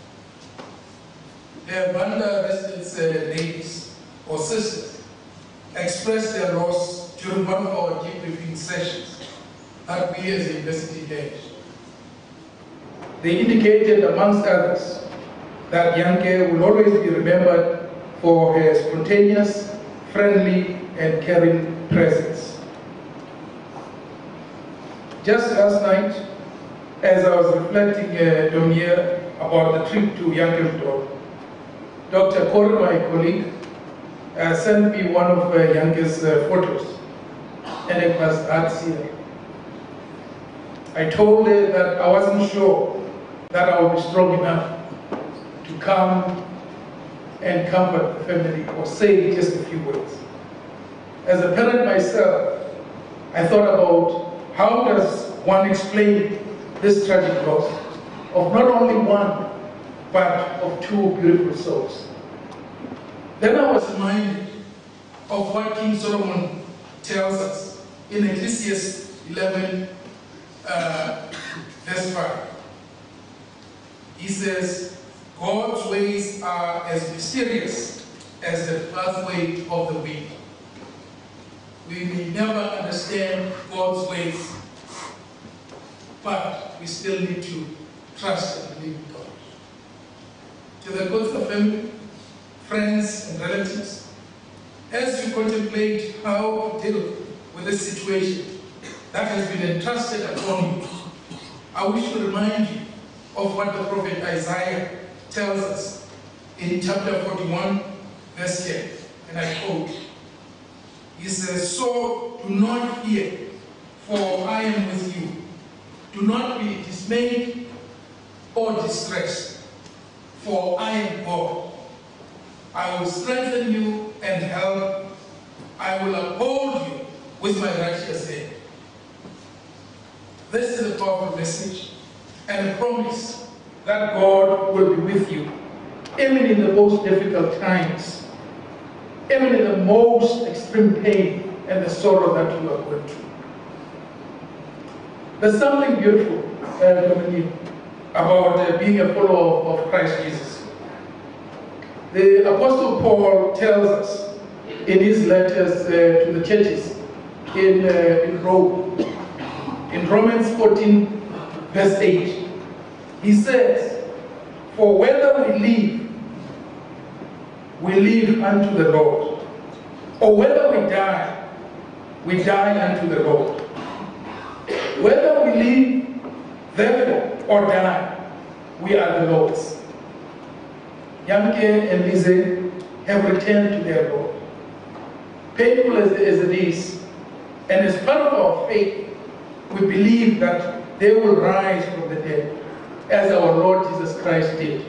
The Vanda residence uh, ladies or sisters expressed their loss during one of our debriefing sessions that we as a university had. They indicated, amongst others, that Yanke will always be remembered for her spontaneous, friendly, and caring presence. Just last night, as I was reflecting uh, down here about the trip to Yanke's, Doctor Corrie, my colleague, uh, sent me one of uh, Yanke's uh, photos, and it was arts here. I told her that I wasn't sure that I would be strong enough to come and comfort the family or say just a few words. As a parent myself, I thought about how does one explain this tragic loss of not only one, but of two beautiful souls. Then I was reminded of what King Solomon tells us in Ecclesiastes eleven, uh, verse five. He says, God's ways are as mysterious as the pathway of the wind. We may never understand God's ways, but we still need to trust and believe in God. To the God's family, friends and relatives, as you contemplate how to deal with this situation that has been entrusted upon you, I wish to remind you of what the prophet Isaiah tells us in chapter forty-one, verse ten, and I quote, he says, so do not fear, for I am with you. Do not be dismayed or distressed, for I am God. I will strengthen you and help. I will uphold you with my righteous hand. This is a powerful message and a promise that God will be with you, even in the most difficult times, even in the most extreme pain and the sorrow that you are going through. There's something beautiful uh, about uh, being a follower of Christ Jesus. The Apostle Paul tells us in his letters uh, to the churches in, uh, in Rome, in Romans fourteen, verse eight, he says, for whether we live, we live unto the Lord, or whether we die, we die unto the Lord. Whether we live, therefore, or die, we are the Lord's. Yanke and Lise have returned to their Lord. Painful as, as it is, and as part of our faith, we believe that they will rise from the dead, as our Lord Jesus Christ did.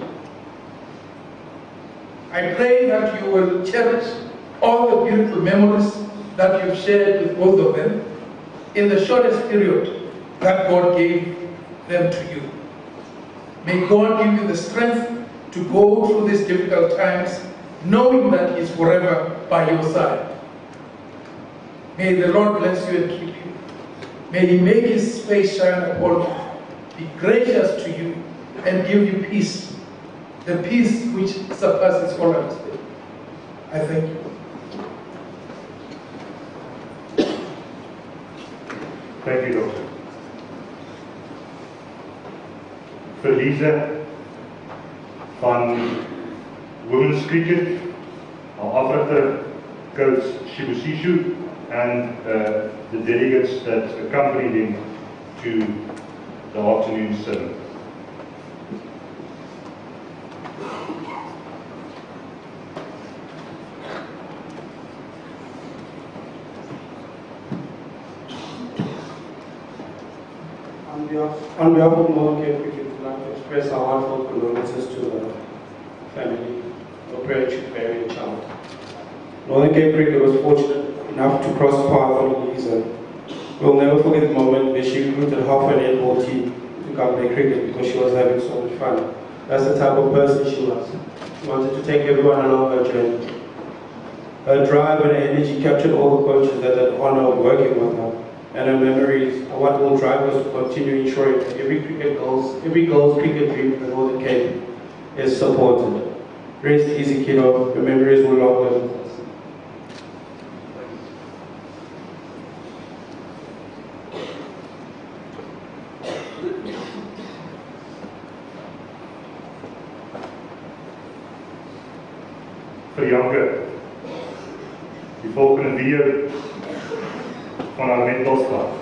I pray that you will cherish all the beautiful memories that you've shared with both of them in the shortest period that God gave them to you. May God give you the strength to go through these difficult times, knowing that He is forever by your side. May the Lord bless you and keep you. May He make His face shine upon you, be gracious to you, and give you peace, the peace which surpasses all understanding. I thank you. Thank you, Doctor. Verliese van women's cricket, our afrigter coach Shibusishu, and uh, the delegates that accompanied him to the afternoon service. On behalf, on behalf of Northern Cape Cricket, we'd like to express our heartfelt condolences to the family of Patrick Barry and child. Northern Cape Cricket was fortunate enough to cross paths on Louisa. We'll never forget the moment where she recruited half an netball team to come play cricket because she was having so much fun. That's the type of person she was. She wanted to take everyone along her journey. Her drive and her energy captured all the coaches that had the honor of working with her. And her memories are what will drive us to continue ensuring that every cricket goals, every goals cricket dream for Northern Cape is supported. Rest easy, kiddo. Your memories will long live with us. Vir Janke, die volgende weer van haar netbalspan.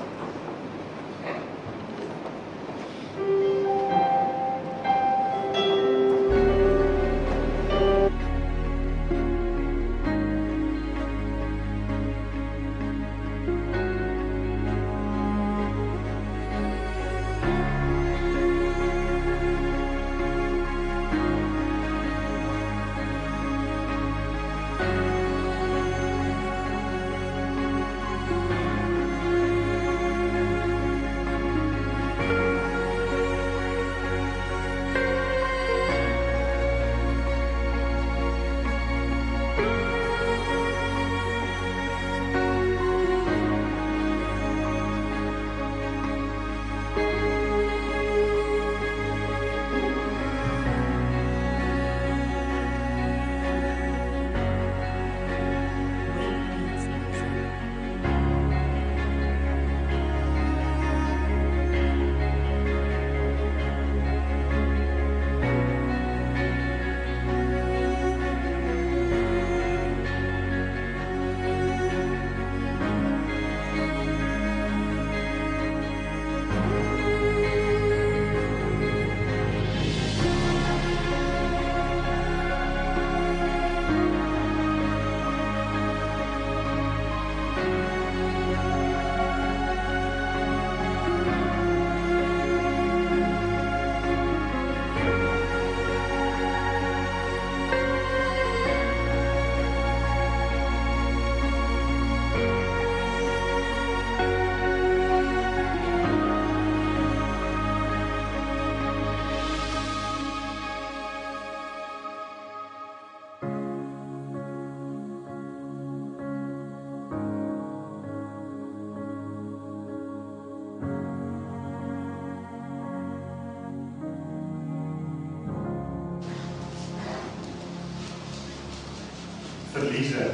Verliese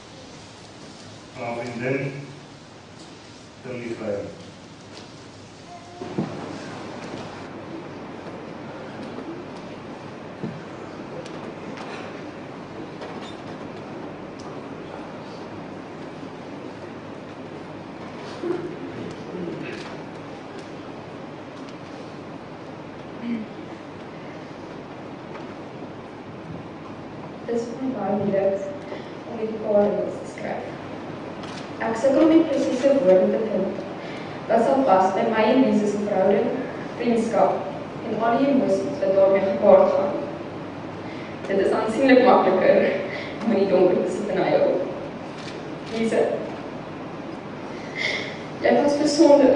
van haar vriendin Timothy Graham. Dis vir my baie moeilik om hierdie paar reëls te skryf. Ek sukkel om die presiese woorde te vind. Wat sal pas by my en Jesus se verhouding, vriendskap en al die emosies wat daarmee gepaard gaan. Dit is aansienlik makliker om in die donker te sit en huil. Lise, jy was besonder.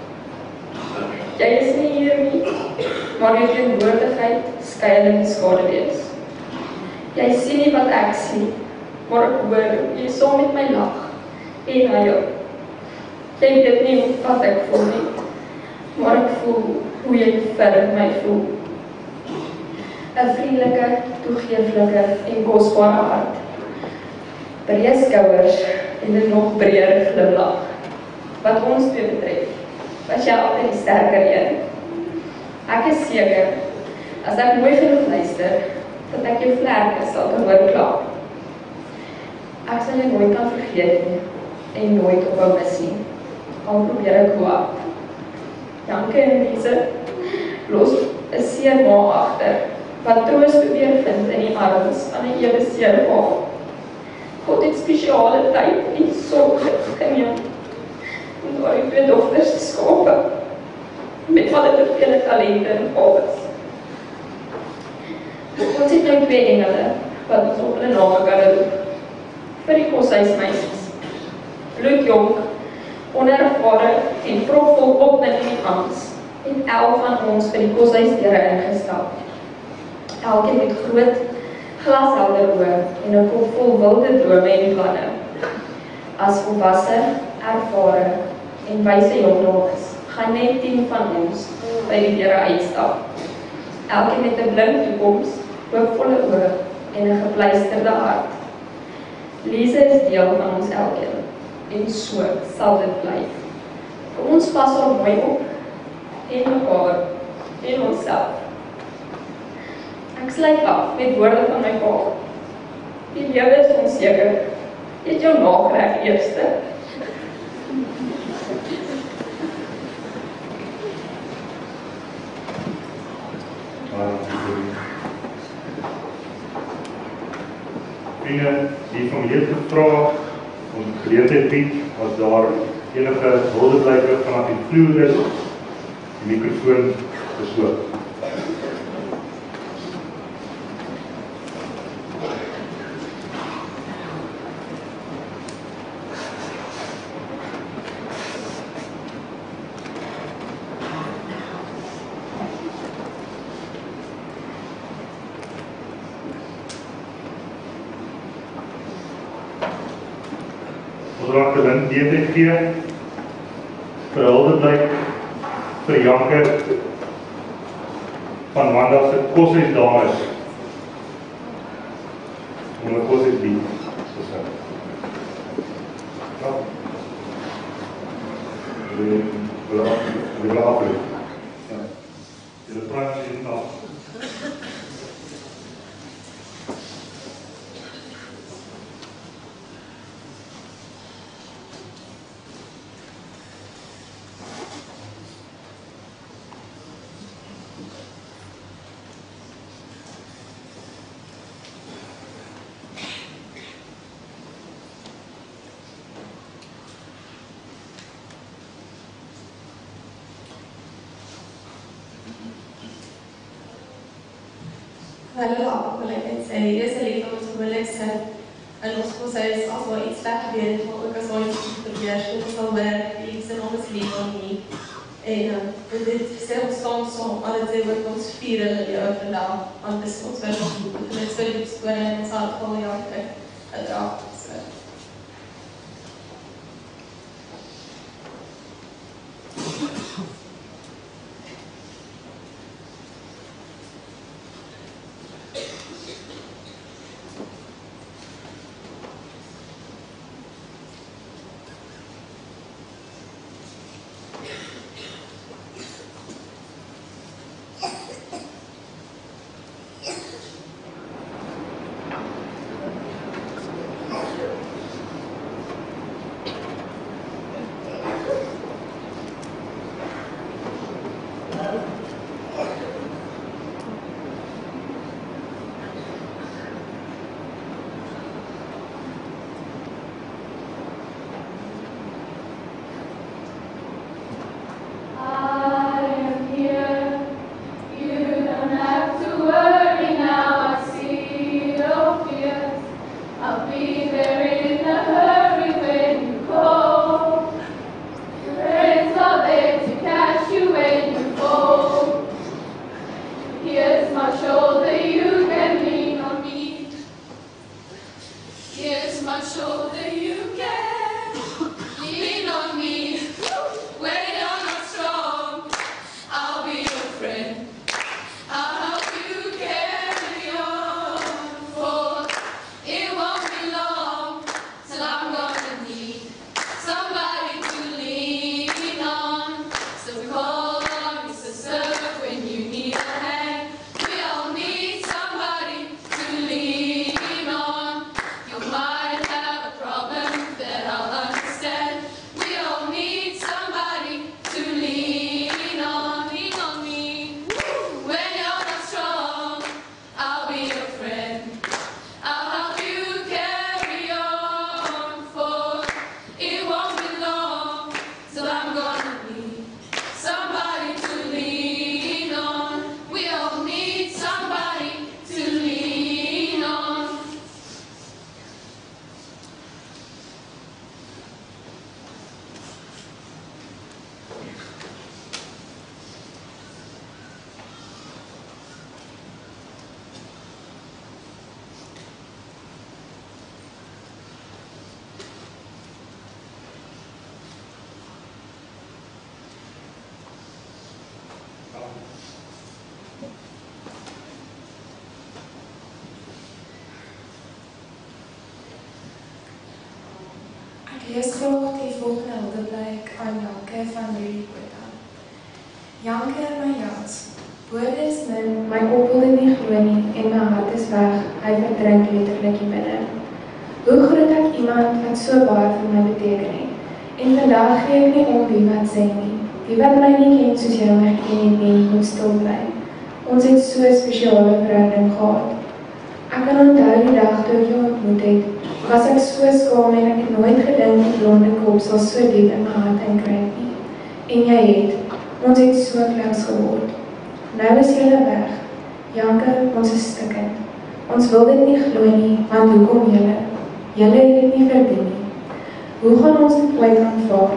Jy is nie hier nie, maar jou teenwoordigheid skielik skade wees. Jy sien nie wat ek sien, maar ek hoor jy saam met my lag en huil. Jy weet nie wat ek voel nie, maar ek voel hoe jy vir my voel. 'n Vriendelike, toegeeflike en kosbare hart. Breë skouers en 'n nog breër glimlag. Wat ons twee betref, was jy altyd die sterker een. Ek is seker, as ek mooi genoeg luister, dat ek jou vlerke sal kan hoor klaar. Ek sal jou nooit kan vergeet nie, en nooit ophou mis nie. Al probeer ek hoe hard. Janke en Lise, los 'n seer ma agter, wat troos probeer vind in die arms van 'n ewe seer ma. God het spesiale tyd en sorg geneem om daar die twee dogters te skape, met al die vele talente en gawes. Ons het nou twee engele, wat ons op hulle name kan roep, vir die koshuismeisies. Bloedjong, onervare en propvol opwinding en angs, en elk van ons vir die koshuisdeure ingestap. Elkeen met groot, glashelder oë en 'n kop vol wilde drome en planne. As volwasse, ervare en wyse jong dames, gaan net tien van ons by die deure uitstap. Elkeen met 'n blink toekoms, hoopvolle oë en 'n gepleisterde hart. Lise is deel van ons elkeen, en so sal dit bly. Kom ons pas haar mooi op, en mekaar, en onsself. Ek sluit af met woorde van my pa. Die lewe is onseker. Het jou nagereg eerste. Vrienden, die familie het gevra om geleentheid bied as daar enige huldeblyke vanaf die vloer is, die mikrofoon is oop. Ons raak gelink D T G vir huldeblyk vir Janke van Mandag se koshuisdames om 'n koshuisdiens te sê. Ja. Die blaas, die blaas. Ja. Die praat in taal. Hallo, Papa, wil ek net sê, hier is 'n lied wat ons gewoonlik sing in ons koshuis as daar iets sleg gebeur het, maar ook as daar iets goed gebeur, so ons sal hoor, die se naam is lief aan nie. En uh, dit sê ons staan saam, alle twee wat ons vier hulle lewe vandag, want dit is ons wel goed, en dit is vir die skole en ons hart al jare gedraag. So. my shoulder you can lean on me. When you're not strong, I'll be your friend. I'll help you carry on, for it won't be long till I'm gonna need somebody to lean on. So call on me, sister, when you need a hand. We all need somebody to lean on. You might have a problem that I'll understand. We all need somebody to lean on. Lean on me. When you're not strong, I'll be your friend. I'll help you carry on, for it won't be long till I'm gonna need somebody to lean on. We all need somebody to lean on. Ek lees graag die volgende Hildeblyk aan Janke van Rudy Botha. Janke in my jas, woorde is min, my kop wil dit nie glo nie en my hart is weg, hy verdrink letterlik hier binne. Hoe groet ek iemand wat so baie vir my beteken het? En vandag gee ek nie om wie wat sê nie. Die wat my nie ken soos jy my ken het nie, moet stil bly. Ons het so 'n spesiale verhouding gehad. Ek kan onthou die dag toe ek jou ontmoet het, was ek so skaam en ek het nooit gedink die blonde kop sal so diep in my hart inkruip nie. En jy het, ons het so close geword. Nou is julle weg. Janke, ons is stikkend. Ons wil dit nie glo nie, want hoekom julle? Julle het dit nie verdien nie. Hoe gaan ons dit ooit aanvaar?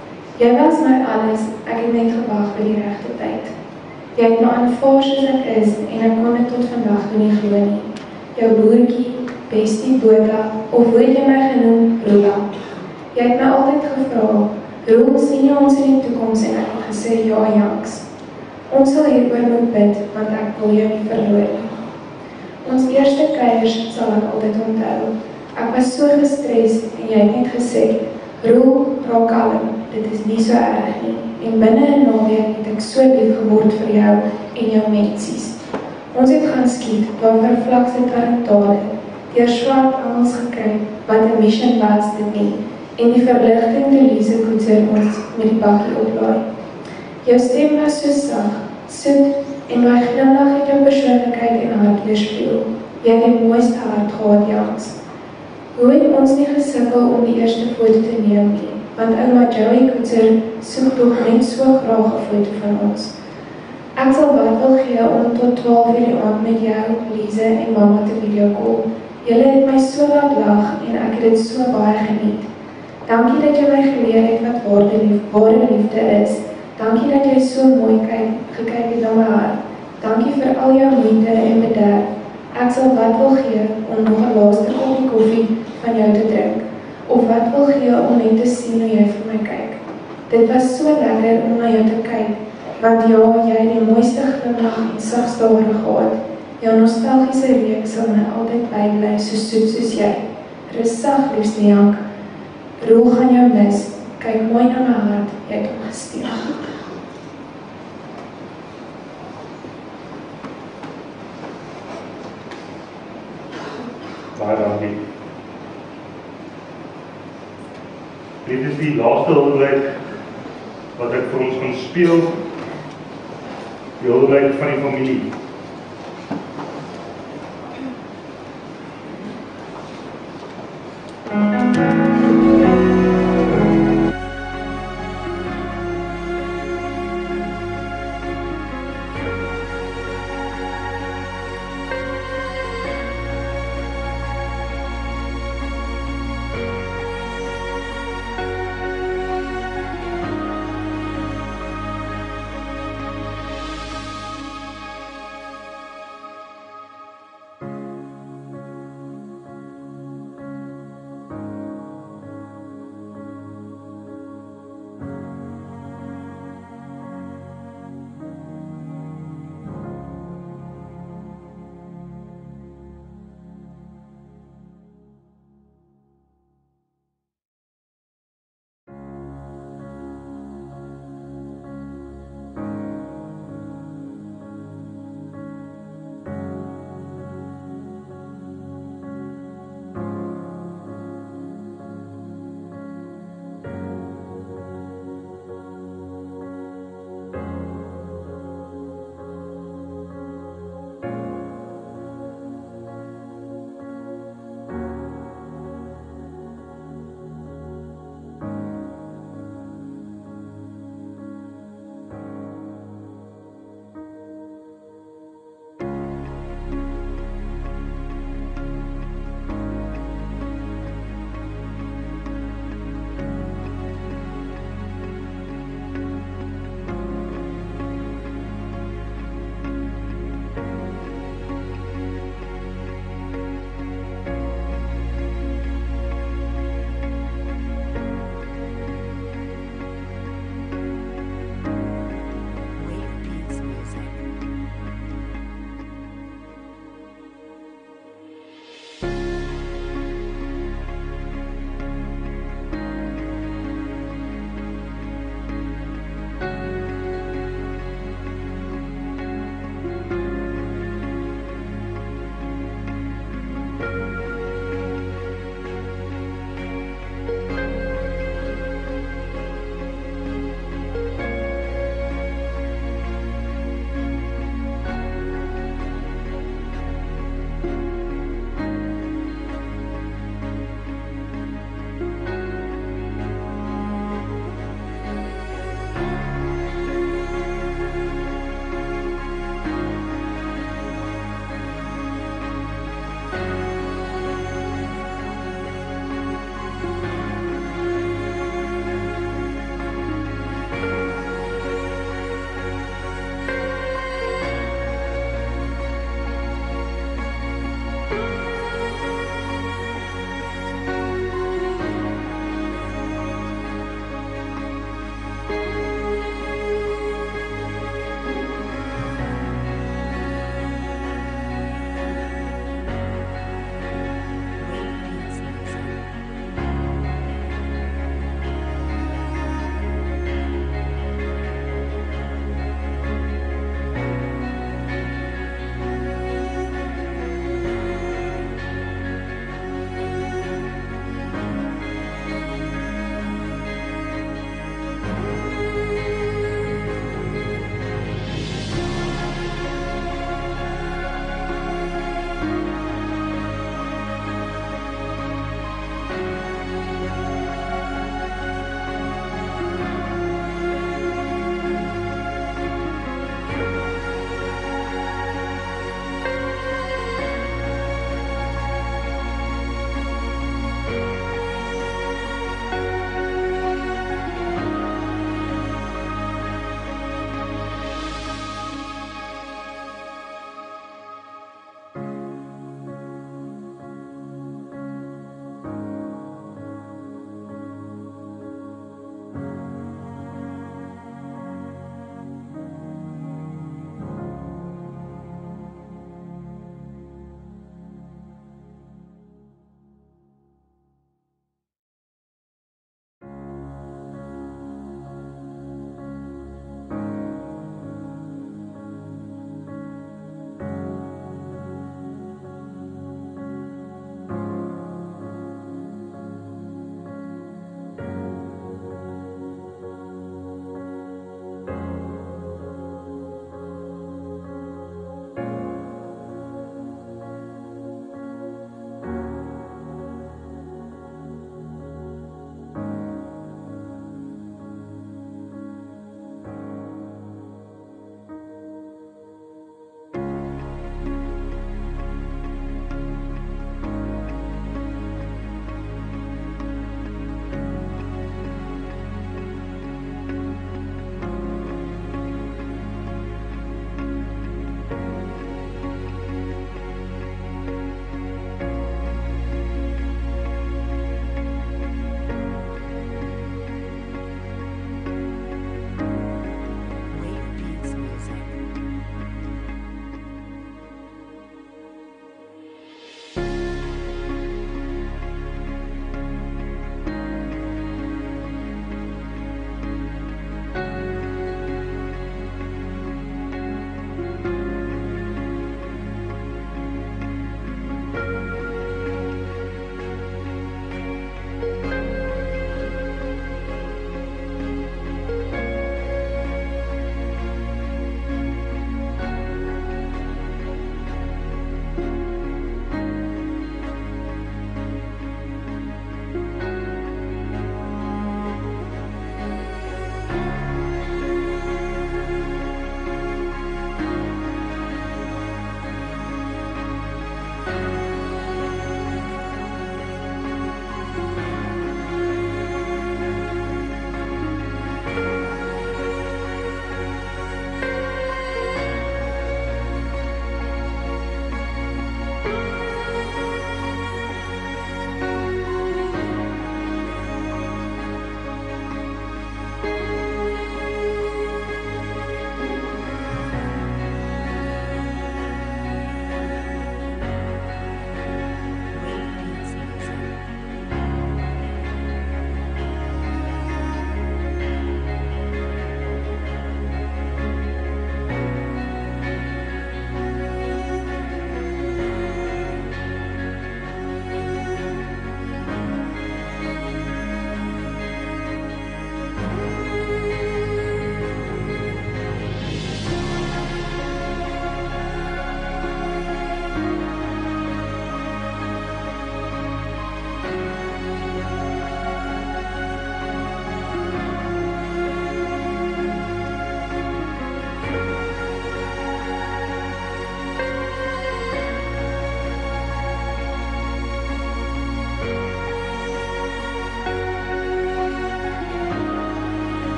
Jy was my alles, ek het net gewag vir die regte tyd. Jy het my aanvaar soos ek is en ek kon dit tot vandag toe nie glo nie. Jou boertjie, bestie Botha, of hoe het jy my genoem, Rula. Jy het my altyd gevra, Roel, sien jy ons in die toekoms en ek het gesê, ja, Janks. Ons sal hieroor moet bid, want ek wil jou nie verloor nie. Ons eerste kuiers sal ek altyd onthou. Ek was so gestres en jy het net gesê, Roel, raak kalm, dit is nie so erg nie. En binne 'n naweek het ek so lief geword vir jou en jou mensies. Ons het gaan skiet, waar vervlakse Tarantale, deur swart angels gekry, wat 'n mission was dit nie, en die verligting toe Lise Koetser ons met die bakkie oplaai. Jou stem was so sag, soet, en my glimlag het jou persoonlikheid en hart weerspieël. Jy het die mooiste hart gehad, Janks. Hoe het ons nie gesukkel om die eerste foto te neem nie, want ouma Joey Koetser soek tog net so graag 'n foto van ons. Ek sal wat wil gee om tot twaalf uur die aand met jou, Lise en mamma te videocall. Julle het my so laat lag en ek het dit so baie geniet. Dankie dat jy my geleer het wat ware lief, ware liefde is. Dankie dat jy so mooi kyk, gekyk het na my hart. Dankie vir al jou moeite en bederf. Ek sal wat wil gee om nog 'n laaste koppie koffie van jou te drink. Of wat wil gee om net te sien hoe jy vir my kyk. Dit was so lekker om na jou te kyk. Want ja, jy het die mooiste glimlach en sagste hare gehad. Jou nostalgiese reuk sal my altyd bybly, so soet soos jy. Rus sag, liefste Jank. Roel gaan jou mis. Kyk mooi na my hart, jy het hom gesteel. Baie dankie. Dit is die laaste Hildeblyk wat ek vir ons gaan speel. Die Hildeblyk van die familie.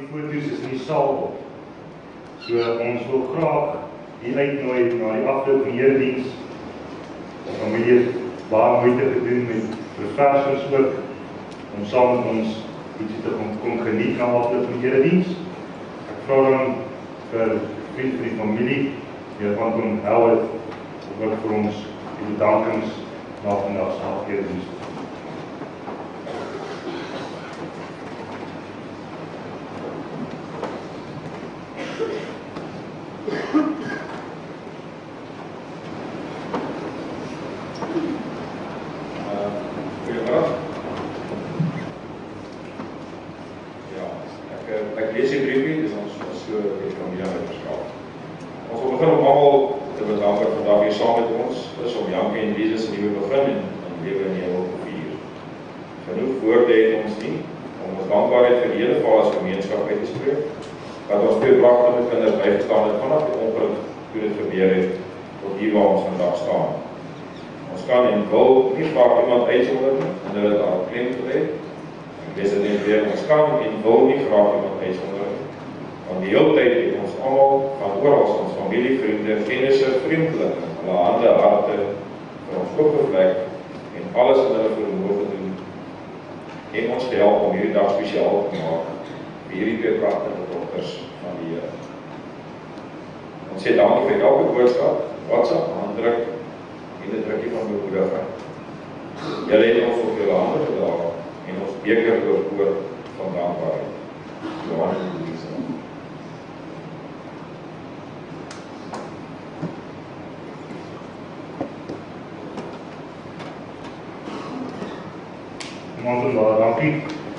die foto's is in die saal. So ons wil graag die uitnooi na die afloop van die erediens. Die familie het baie moeite gedoen met verversings ook, om saam met ons ietsie te kom, kom geniet na afloop van die erediens. Ek vra dan vir vriend van die familie, die van kom hou het, ook vir ons die bedankings na vandag se erediens. Dankie.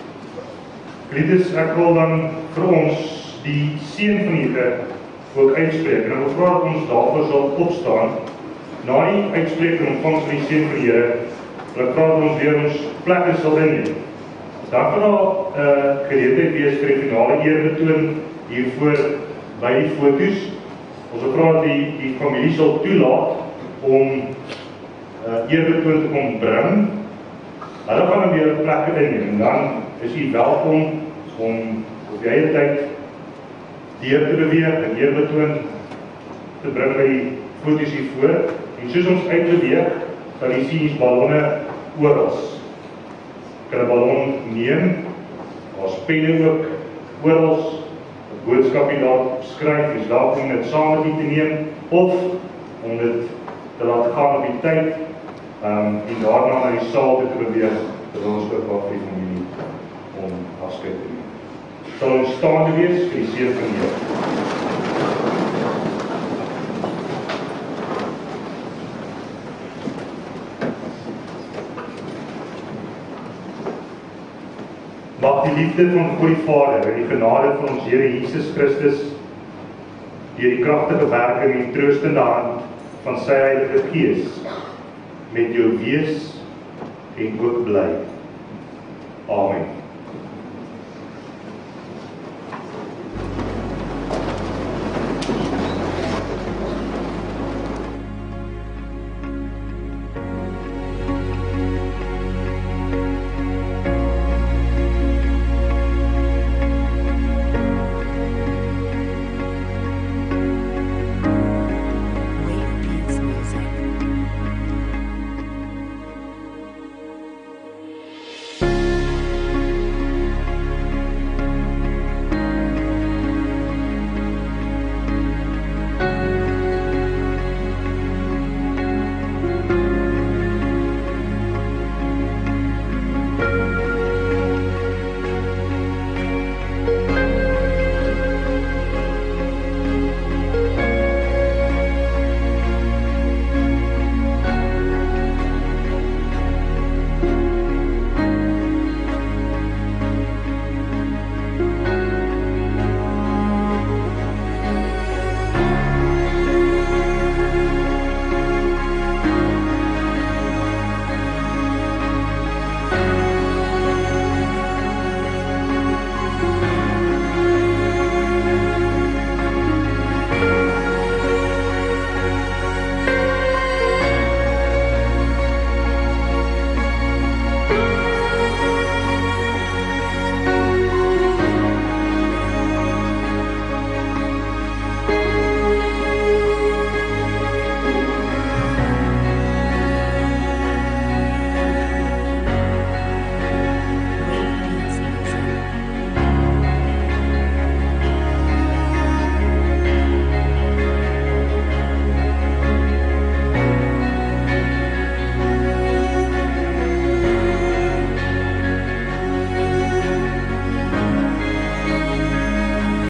Geliefdes, ek wil dan vir ons die seën van die Here ook uitspreek. En ek wil vra dat ons daarvoor sal opstaan. Na die uitspreek en ontvangs van die seën van die Here, wil ek vra dat ons weer ons plekke sal inneem. Dan kan daar 'n uh, geleentheid wees vir die finale eerbetoon hiervoor by die foto's. Ons wil vra dat die, die familie sal toelaat om uh, eerbetoon te kom bring. Hulle gaan dan weer plekke inneem en dan is u welkom om op die eie tyd deur te beweeg en eerbetoon te bring by die foto's hiervoor. En soos ons uitbeweeg, dan die sien ons ballonne orals. Kan 'n ballon neem, daar's penne ook orals, 'n boodskapie daar skryf, jy's welkom om dit saam met u te neem of om dit te laat gaan op die tyd. Um, en daarna na die saal te beweeg, terwyl ons ook wat vir die familie om afskeid te neem. Sal ons staande wees vir die seën van die Here. Mag die liefde van God die Vader en die genade van ons Here Jesus Christus deur die kragtige werking en troostende hand van sy Heilige Gees met jou wees en ook bly. Amen.